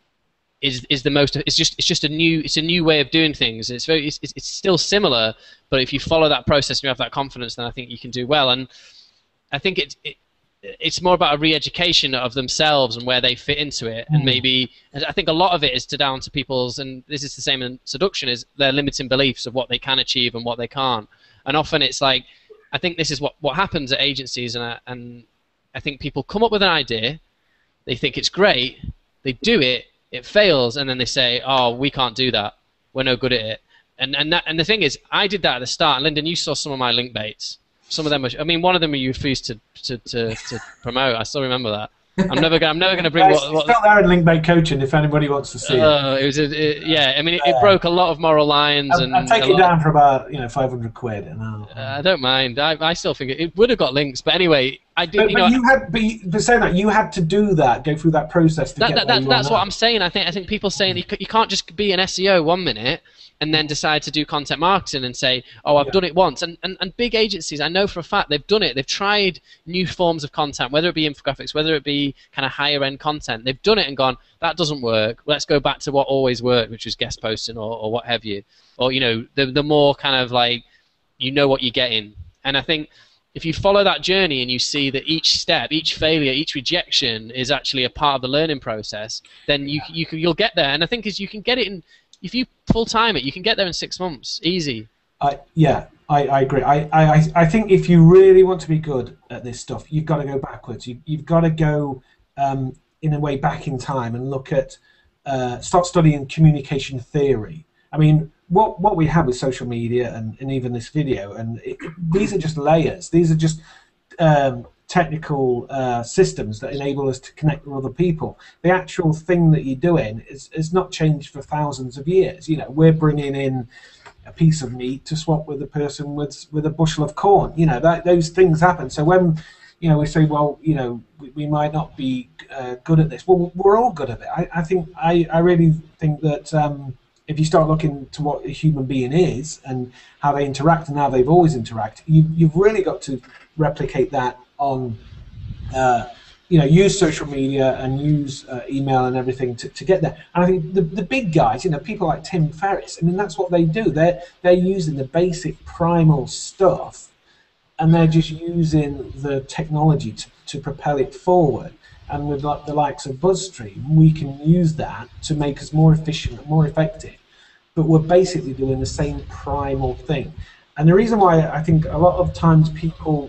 is is the most. It's just it's just a new it's a new way of doing things. It's very it's, it's still similar, but if you follow that process and you have that confidence, then I think you can do well. And I think it, it it's more about a re-education of themselves and where they fit into it, mm. and maybe I think a lot of it is to down to people's, and this is the same in seduction, is their limiting beliefs of what they can achieve and what they can't. And often it's like, I think this is what what happens at agencies, and I, and I think people come up with an idea, they think it's great, they do it, it fails, and then they say, oh, we can't do that, we're no good at it. And and that and the thing is, I did that at the start. Lyndon, you saw some of my link baits. Some of them, were, I mean, one of them you refused to to, to, to promote. I still remember that. I'm never gonna. I'm never gonna bring. Yeah, what, what, it's still there in link bait coaching if anybody wants to see uh, it. It was, a, it, yeah. I mean, it, it broke a lot of moral lines, I'll, and I'll take a it down of, for about you know five hundred quid. And I'll, uh, I don't mind. I I still think it, it would have got links, but anyway, I did. But, you but know, you had, but, you, but saying that you had to do that, go through that process to that, get that, where that, you That's are what now. I'm saying. I think I think people saying you, you can't just be an S E O one minute and then decide to do content marketing and say, oh, I've Yeah. done it once. And, and and big agencies, I know for a fact they've done it. They've tried new forms of content, whether it be infographics, whether it be kind of higher end content. They've done it and gone, that doesn't work. Let's go back to what always worked, which was guest posting or, or what have you. Or, you know, the the more kind of like, you know what you're getting. And I think if you follow that journey and you see that each step, each failure, each rejection is actually a part of the learning process, then you you can, you'll get there. And I think is you can get it in, if you full time it, you can get there in six months, easy. I, yeah, I, I agree. I, I, I think if you really want to be good at this stuff, you've got to go backwards. You, you've got to go um, in a way back in time and look at, uh, start studying communication theory. I mean, what what we have with social media and, and even this video, and it, these are just layers. These are just um, technical uh, systems that enable us to connect with other people. The actual thing that you're doing is, is not changed for thousands of years. You know, we're bringing in a piece of meat to swap with a person with with a bushel of corn. You know, that those things happen. So when you know we say, well, you know, we, we might not be uh, good at this. Well, we're all good at it. I, I think I, I really think that. Um, If you start looking to what a human being is and how they interact and how they've always interacted, you, you've really got to replicate that on, uh, you know, use social media and use uh, email and everything to, to get there. And I think the, the big guys, you know, people like Tim Ferriss, I mean, that's what they do. They're, they're using the basic primal stuff and they're just using the technology to, to propel it forward. And with like the likes of Buzzstream, we can use that to make us more efficient and more effective. But we're basically doing the same primal thing. And the reason why I think a lot of times people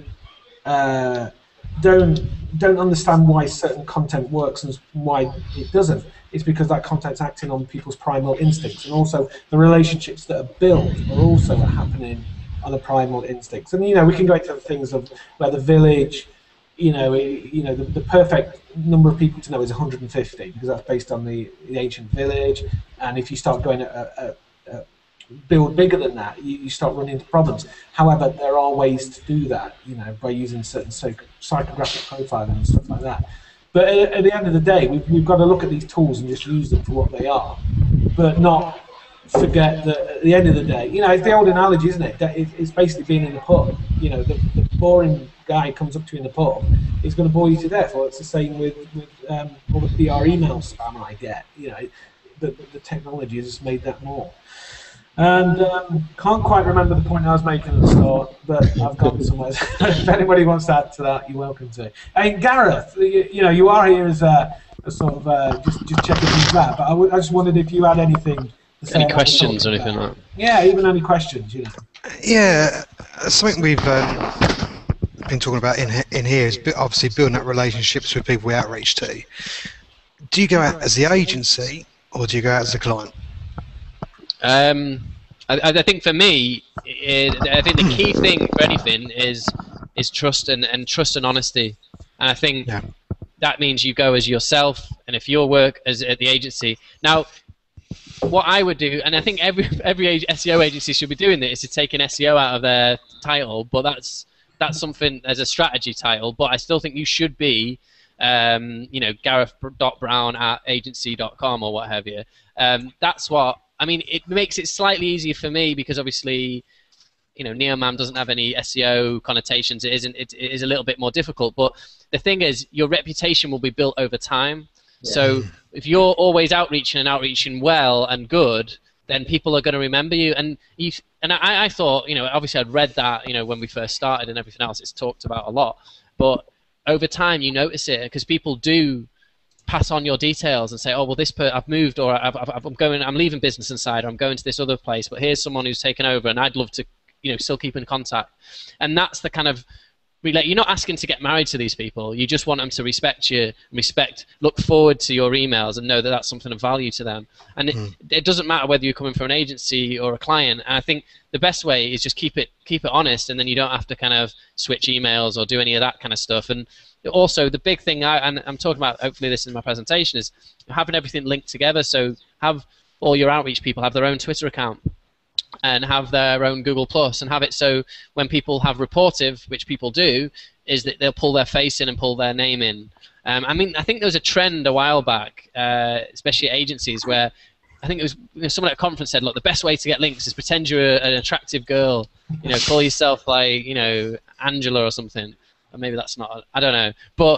uh, don't don't understand why certain content works and why it doesn't is because that content's acting on people's primal instincts, and also the relationships that are built are also happening on the primal instincts. And you know, we can go into the things of where the village. You know, you know, the, the perfect number of people to know is one hundred fifty because that's based on the, the ancient village. And if you start going a, a, a build bigger than that, you, you start running into problems. However, there are ways to do that, you know, by using certain psych psychographic profiling and stuff like that. But at, at the end of the day, we've, we've got to look at these tools and just use them for what they are, but not forget that at the end of the day, you know, it's the old analogy, isn't it? That it's basically being in the pub. You know, the, the boring guy comes up to you in the pub, he's going to bore you to death. Well, it's the same with, with um, all the P R email spam I get. You know, the, the technology has made that more. And um, can't quite remember the point I was making at the start, but I've gone somewhere. If anybody wants to add to that, you're welcome to. Hey, Gareth, you, you know, you are here as a, a sort of uh, just just checking things out. But I, w I just wondered if you had anything. Any questions or anything like that? Yeah, even any questions, you know. Yeah, something we've um, been talking about in in here is obviously building up relationships with people we outreach to. Do you go out as the agency or do you go out as the client? Um, I, I think for me, it, I think the key thing for anything is is trust and, and trust and honesty. And I think Yeah. that means you go as yourself, and if your work as at the agency. Now, what I would do, and I think every every S E O agency should be doing this, is to take an S E O out of their title, but that's that's something as a strategy title. But I still think you should be, um, you know, Gareth dot Brown at agency dot com or what have you. Um, that's what I mean. It makes it slightly easier for me because obviously, you know, Neomam doesn't have any S E O connotations. It isn't. It, it is a little bit more difficult. But the thing is, your reputation will be built over time. Yeah. So if you're always outreaching and outreaching well and good, then people are going to remember you. And you, and I, I thought, you know, obviously I'd read that, you know, when we first started and everything else. It's talked about a lot. But over time, you notice it because people do pass on your details and say, oh well, this per I've moved, or I've, I've, I'm going, I'm leaving Business Insider, I'm going to this other place, but here's someone who's taken over, and I'd love to, you know, still keep in contact. And that's the kind of relate. You're not asking to get married to these people. You just want them to respect you, respect, look forward to your emails, and know that that's something of value to them. And it, mm. it doesn't matter whether you're coming from an agency or a client. And I think the best way is just keep it keep it honest, and then you don't have to kind of switch emails or do any of that kind of stuff. And also, the big thing, I, and I'm talking about, hopefully this in my presentation, is having everything linked together. So have all your outreach people have their own Twitter account and have their own Google Plus, and have it so when people have reportive, which people do, is that they'll pull their face in and pull their name in. Um, I mean, I think there was a trend a while back, uh, especially at agencies, where I think it was, you know, someone at a conference said, look, the best way to get links is pretend you're a, an attractive girl, you know, call yourself like, you know, Angela or something. Or maybe that's not, I don't know. But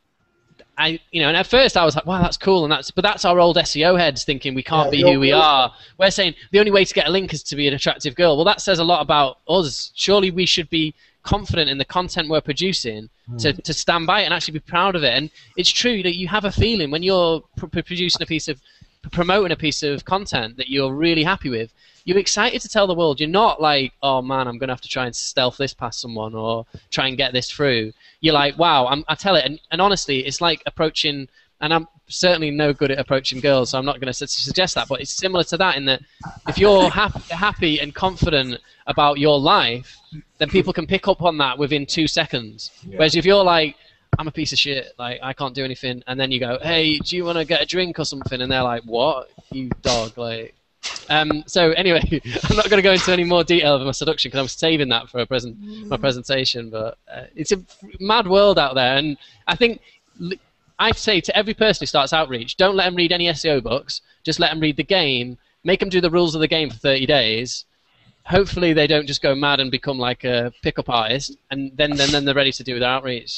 I, you know, and at first I was like, wow, that's cool, and that's, but that's our old S E O heads thinking we can't yeah, be who we are. We're saying the only way to get a link is to be an attractive girl. Well, that says a lot about us. Surely we should be confident in the content we're producing mm. to, to stand by it and actually be proud of it. And it's true that you have a feeling when you're pr producing a piece of, promoting a piece of content that you're really happy with, you're excited to tell the world. You're not like, oh man, I'm going to have to try and stealth this past someone or try and get this through. You're like, wow, I'm, I tell it. And, and honestly, it's like approaching, and I'm certainly no good at approaching girls, so I'm not going to su suggest that, but it's similar to that in that if you're happy, happy and confident about your life, then people can pick up on that within two seconds. Yeah. Whereas if you're like, I'm a piece of shit, like I can't do anything, and then you go, hey, do you want to get a drink or something? And they're like, what? You dog, like... Um, so anyway, I'm not going to go into any more detail of my seduction because I'm saving that for a present my presentation. But uh, it's a mad world out there, and I think I say to every person who starts outreach, don't let them read any S E O books. Just let them read the game. Make them do the rules of the game for thirty days. Hopefully, they don't just go mad and become like a pickup artist, and then then then they're ready to do their outreach.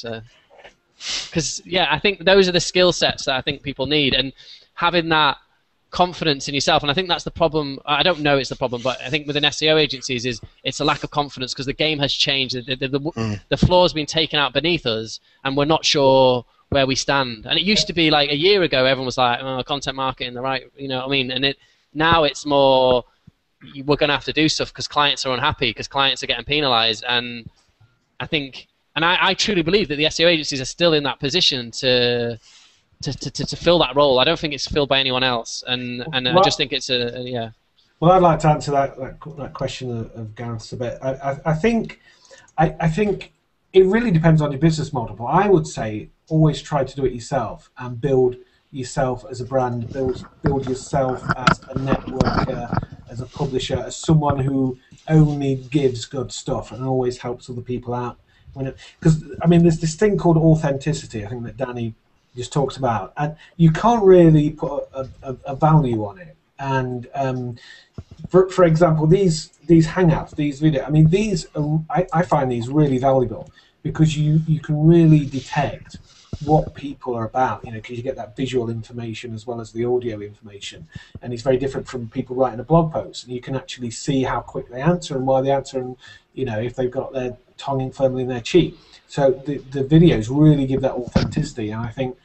Because so. yeah, I think those are the skill sets that I think people need, and having that confidence in yourself. And I think that's the problem. I don't know it's the problem, but I think within S E O agencies is it's a lack of confidence because the game has changed. The, the, the, mm. the floor's been taken out beneath us, and we're not sure where we stand. And it used to be like a year ago, everyone was like, oh, content marketing, the right, you know what I mean? And it now it's more, we're going to have to do stuff because clients are unhappy, because clients are getting penalized. And I think, and I, I truly believe that the S E O agencies are still in that position to To, to, to fill that role. I don't think it's filled by anyone else, and and well, I just think it's a, a yeah. Well, I'd like to answer that that, that question of, of Gareth's a bit. I, I, I think I, I think it really depends on your business model. But I would say always try to do it yourself and build yourself as a brand, build build yourself as a networker, as a publisher, as someone who only gives good stuff and always helps other people out. Because I mean, there's this thing called authenticity. I think that Danny just talked about, and you can't really put a, a, a value on it. And um, for for example, these these hangouts, these videos, I mean, these are, I, I find these really valuable because you you can really detect what people are about, you know, because you get that visual information as well as the audio information, and it's very different from people writing a blog post, and you can actually see how quick they answer and why they answer, and you know, if they've got their tongue firmly in their cheek. So the, the videos really give that authenticity, and I think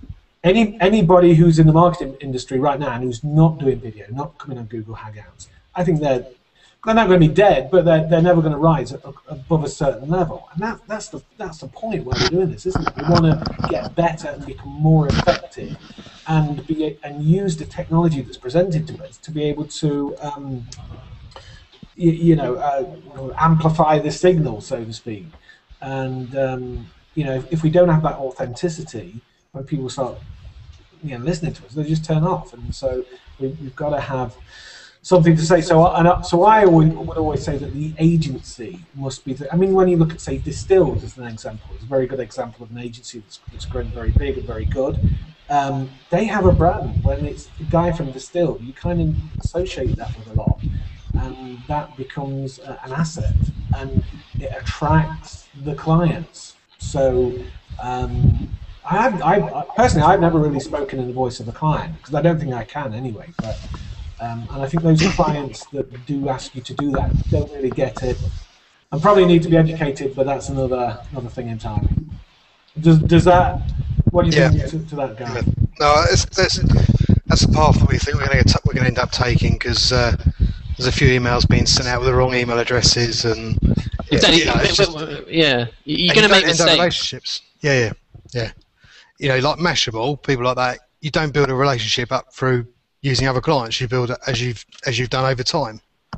any anybody who's in the marketing industry right now and who's not doing video, not coming on Google Hangouts, I think they're they're not going to be dead, but they're they're never going to rise above a certain level, and that that's the that's the point where we're doing this, isn't it? We want to get better and become more effective, and be and use the technology that's presented to us to be able to. Um, you, you know, uh, amplify the signal, so to speak. And um, you know, if, if we don't have that authenticity, when people start, you know, listening to us, they just turn off. And so we, we've got to have something to say. So, and I, so I always, would always say that the agency must be. The, I mean, when you look at, say, Distilled as an example, it's a very good example of an agency that's, that's grown very big and very good. Um, they have a brand. When it's the guy from Distilled, you kind of associate that with a lot, and that becomes uh, an asset, and it attracts the clients. So. Um, I, have, I personally, I've never really spoken in the voice of a client because I don't think I can anyway. But um, and I think those clients that do ask you to do that don't really get it, and probably need to be educated. But that's another another thing in time. Does does that? What do you yeah. think to, to that guy? No, it's, that's that's the path that we think we're going to we're going to end up taking because uh, there's a few emails being sent out with the wrong email addresses and yeah, you know, just, yeah. you're going to make mistakes. Relationships. Yeah, yeah, yeah. You know, like Mashable, people like that. You don't build a relationship up through using other clients. You build it as you've as you've done over time.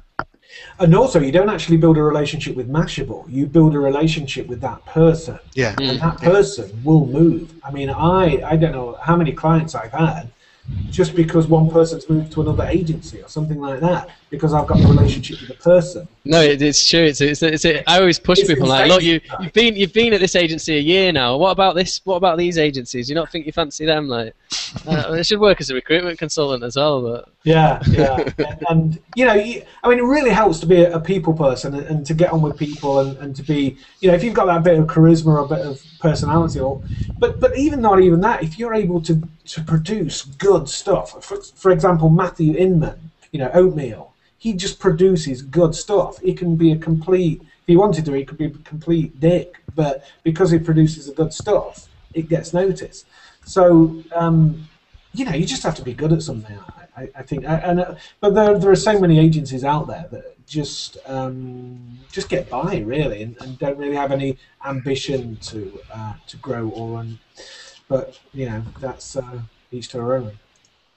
And also, you don't actually build a relationship with Mashable. You build a relationship with that person. Yeah. And that person yeah. will move. I mean, I I don't know how many clients I've had just because one person's moved to another agency or something like that because I've got a relationship with the person. No, it, it's true. It's, it's, it's, it, I always push it's people like, look, you, you've been you've been at this agency a year now. What about this? What about these agencies? Do you not think you fancy them? Like, uh, it should work as a recruitment consultant as well. But yeah, yeah, and, and you know, you, I mean, it really helps to be a, a people person and, and to get on with people and, and to be, you know, if you've got that bit of charisma or a bit of personality, or but but even not even that, if you're able to to produce good stuff. For, for example, Matthew Inman, you know, Oatmeal. He just produces good stuff. He can be a complete, if he wanted to, he could be a complete dick, but because he produces the good stuff, it gets noticed. So, um, you know, you just have to be good at something, I, I think. And uh, But there, there are so many agencies out there that just um, just get by, really, and, and don't really have any ambition to uh, to grow or run. But, you know, that's uh, each to her own.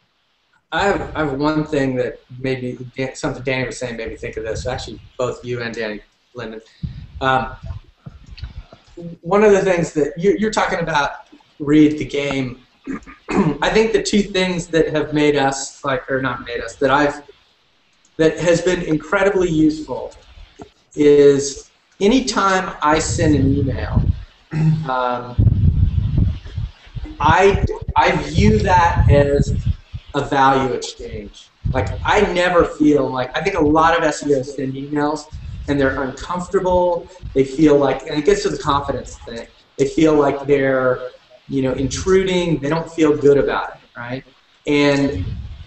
I have, I have one thing that maybe something Danny was saying made me think of this. Actually, both you and Danny, Lyndon. Um, one of the things that you're, you're talking about, read the game. I think the two things that have made us, like, or not made us, that I've, that has been incredibly useful is anytime I send an email, um, I I view that as a value exchange. Like, I never feel like, I think a lot of S E Os send emails and they're uncomfortable. They feel like, and it gets to the confidence thing. They feel like they're, you know, intruding. They don't feel good about it, right? And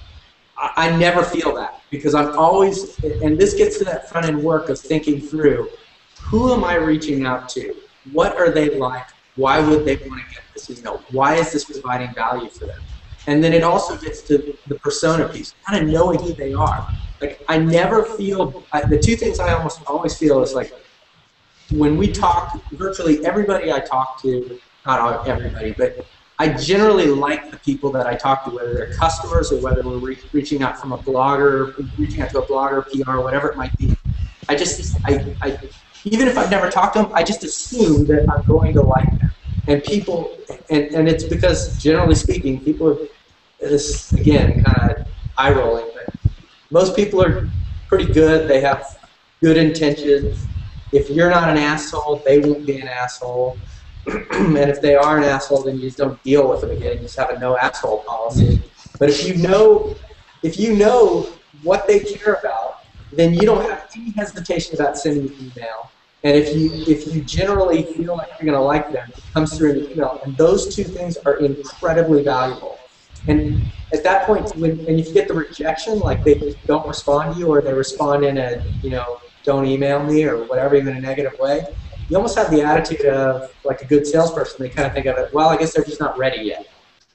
I, I never feel that because I'm always, and this gets to that front end work of thinking through, who am I reaching out to? What are they like? Why would they want to get this email? Why is this providing value for them? And then it also gets to the persona piece, kind of knowing who they are. Like, I never feel, I, the two things I almost always feel is like, when we talk, virtually everybody I talk to, not all, everybody, but I generally like the people that I talk to, whether they're customers or whether we're re reaching out from a blogger, reaching out to a blogger, P R, whatever it might be. I just, I, I, even if I've never talked to them, I just assume that I'm going to like them. And people, and, and it's because, generally speaking, people are, this, again, kind of eye-rolling, but most people are pretty good. They have good intentions. If you're not an asshole, they won't be an asshole. And if they are an asshole, then you just don't deal with them again. You just have a no-asshole policy. But if you know, if you know what they care about, then you don't have any hesitation about sending an email. And if you if you generally feel like you're going to like them, it comes through in the email. And those two things are incredibly valuable. And at that point, when and if you get the rejection, like they don't respond to you, or they respond in a, you know, don't email me or whatever, even in a negative way, you almost have the attitude of like a good salesperson. They kind of think of it, well, I guess they're just not ready yet.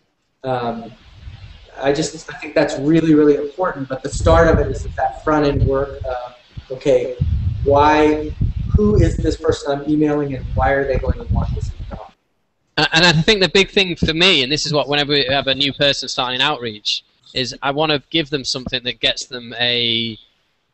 Um, I just I think that's really, really important. But the start of it is that front end work of, okay, why? Who is this person I'm emailing, and why are they going to want this email? And I think the big thing for me, and this is what whenever we have a new person starting outreach, is I want to give them something that gets them a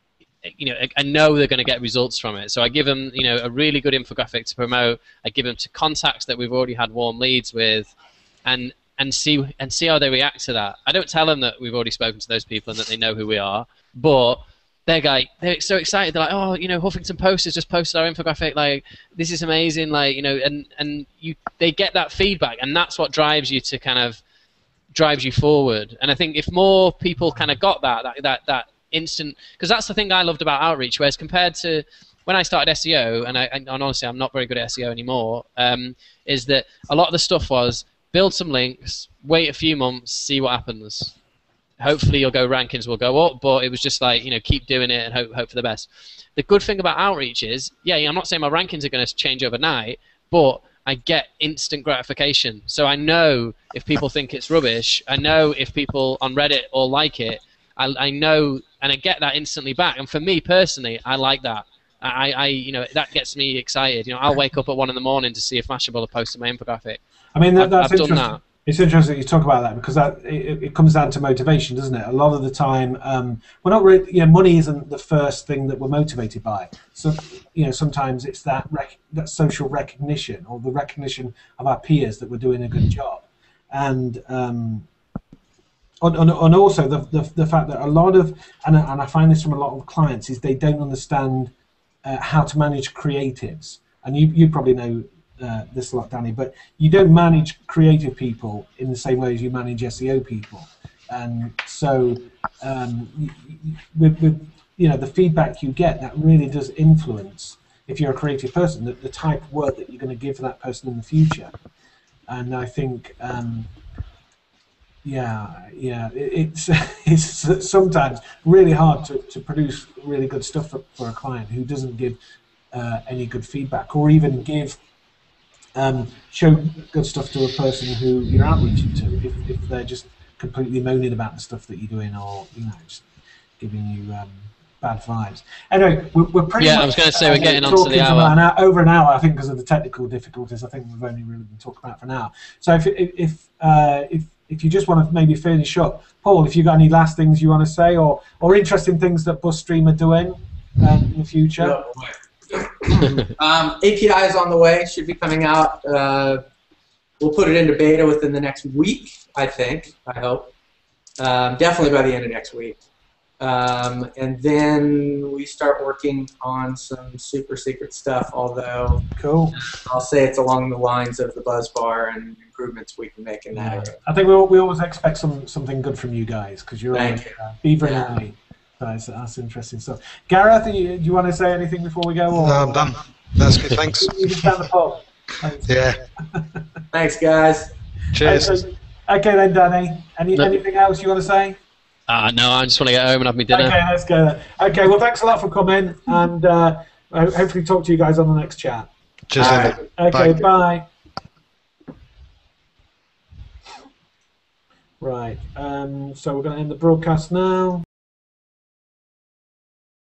you know, I, I know they're going to get results from it. So I give them, you know, a really good infographic to promote. I give them to contacts that we've already had warm leads with, and and see and see how they react to that. I don't tell them that we've already spoken to those people and that they know who we are, but they're like, they're so excited. They're like, oh, you know, Huffington Post has just posted our infographic. Like, this is amazing. Like, you know, and and you they get that feedback, and that's what drives you to kind of drives you forward. And I think if more people kind of got that that that, that instant, because that's the thing I loved about outreach. Whereas compared to when I started S E O, and I and honestly I'm not very good at S E O anymore, um, is that a lot of the stuff was build some links, wait a few months, see what happens. Hopefully your Go rankings will go up, but it was just like, you know, keep doing it and hope, hope for the best. The good thing about outreach is, yeah, I'm not saying my rankings are going to change overnight, but I get instant gratification. So I know if people think it's rubbish, I know if people on Reddit all like it, I, I know, and I get that instantly back. And for me personally, I like that. I, I, you know, that gets me excited. You know, I'll wake up at one in the morning to see if Mashable have posted my infographic. I mean, that, I've, that's I've interesting. done that. It's interesting that you talk about that, because that it, it comes down to motivation, doesn't it? A lot of the time, um, we're not really, you know, money isn't the first thing that we're motivated by. So, you know, sometimes it's that rec that social recognition, or the recognition of our peers that we're doing a good job, and um, and, and also the, the the fact that a lot of, and I, and I find this from a lot of clients, is they don't understand uh, how to manage creatives, and you you probably know. Uh, this a lot, Danny, but you don't manage creative people in the same way as you manage S E O people, and so um, with, with you know the feedback you get, that really does influence, if you're a creative person, the, the type of work that you're going to give to that person in the future. And I think, um, yeah, yeah, it, it's it's sometimes really hard to, to produce really good stuff for, for a client who doesn't give uh, any good feedback, or even give. Um, show good stuff to a person who you're outreaching to, if, if they're just completely moaning about the stuff that you're doing, or you know, just giving you um, bad vibes. Anyway, we're, we're pretty yeah, much, I was going to say uh, we're getting on to the hour. An hour. Over an hour, I think, because of the technical difficulties. I think we've only really been talking about for an hour. So if if uh, if if you just want to maybe finish up, Paul, if you got any last things you want to say, or or interesting things that Buzzstream are doing um, in the future. No. um, A P I is on the way, should be coming out. Uh, we'll put it into beta within the next week, I think, I hope. Um, definitely by the end of next week. Um, and then we start working on some super secret stuff, although cool. I'll say it's along the lines of the Buzz Bar and improvements we can make in that yeah. area. I think we, we always expect some something good from you guys, because you're Thank always you. uh, beaver Yeah. and early. That's, that's interesting stuff. Gareth, do you, do you want to say anything before we go? Or, No, I'm done. That's good, thanks. You can stand the pub. Thanks. Yeah. Thanks, guys. Cheers. Okay, okay then, Danny. Any, No. Anything else you want to say? Ah, no, I just want to get home and have my dinner. Okay, let's go then. Okay, well, thanks a lot for coming, and uh, I'll hopefully talk to you guys on the next chat. Cheers, All Andy. right. Okay, Bye. bye. Right, um, so we're going to end the broadcast now.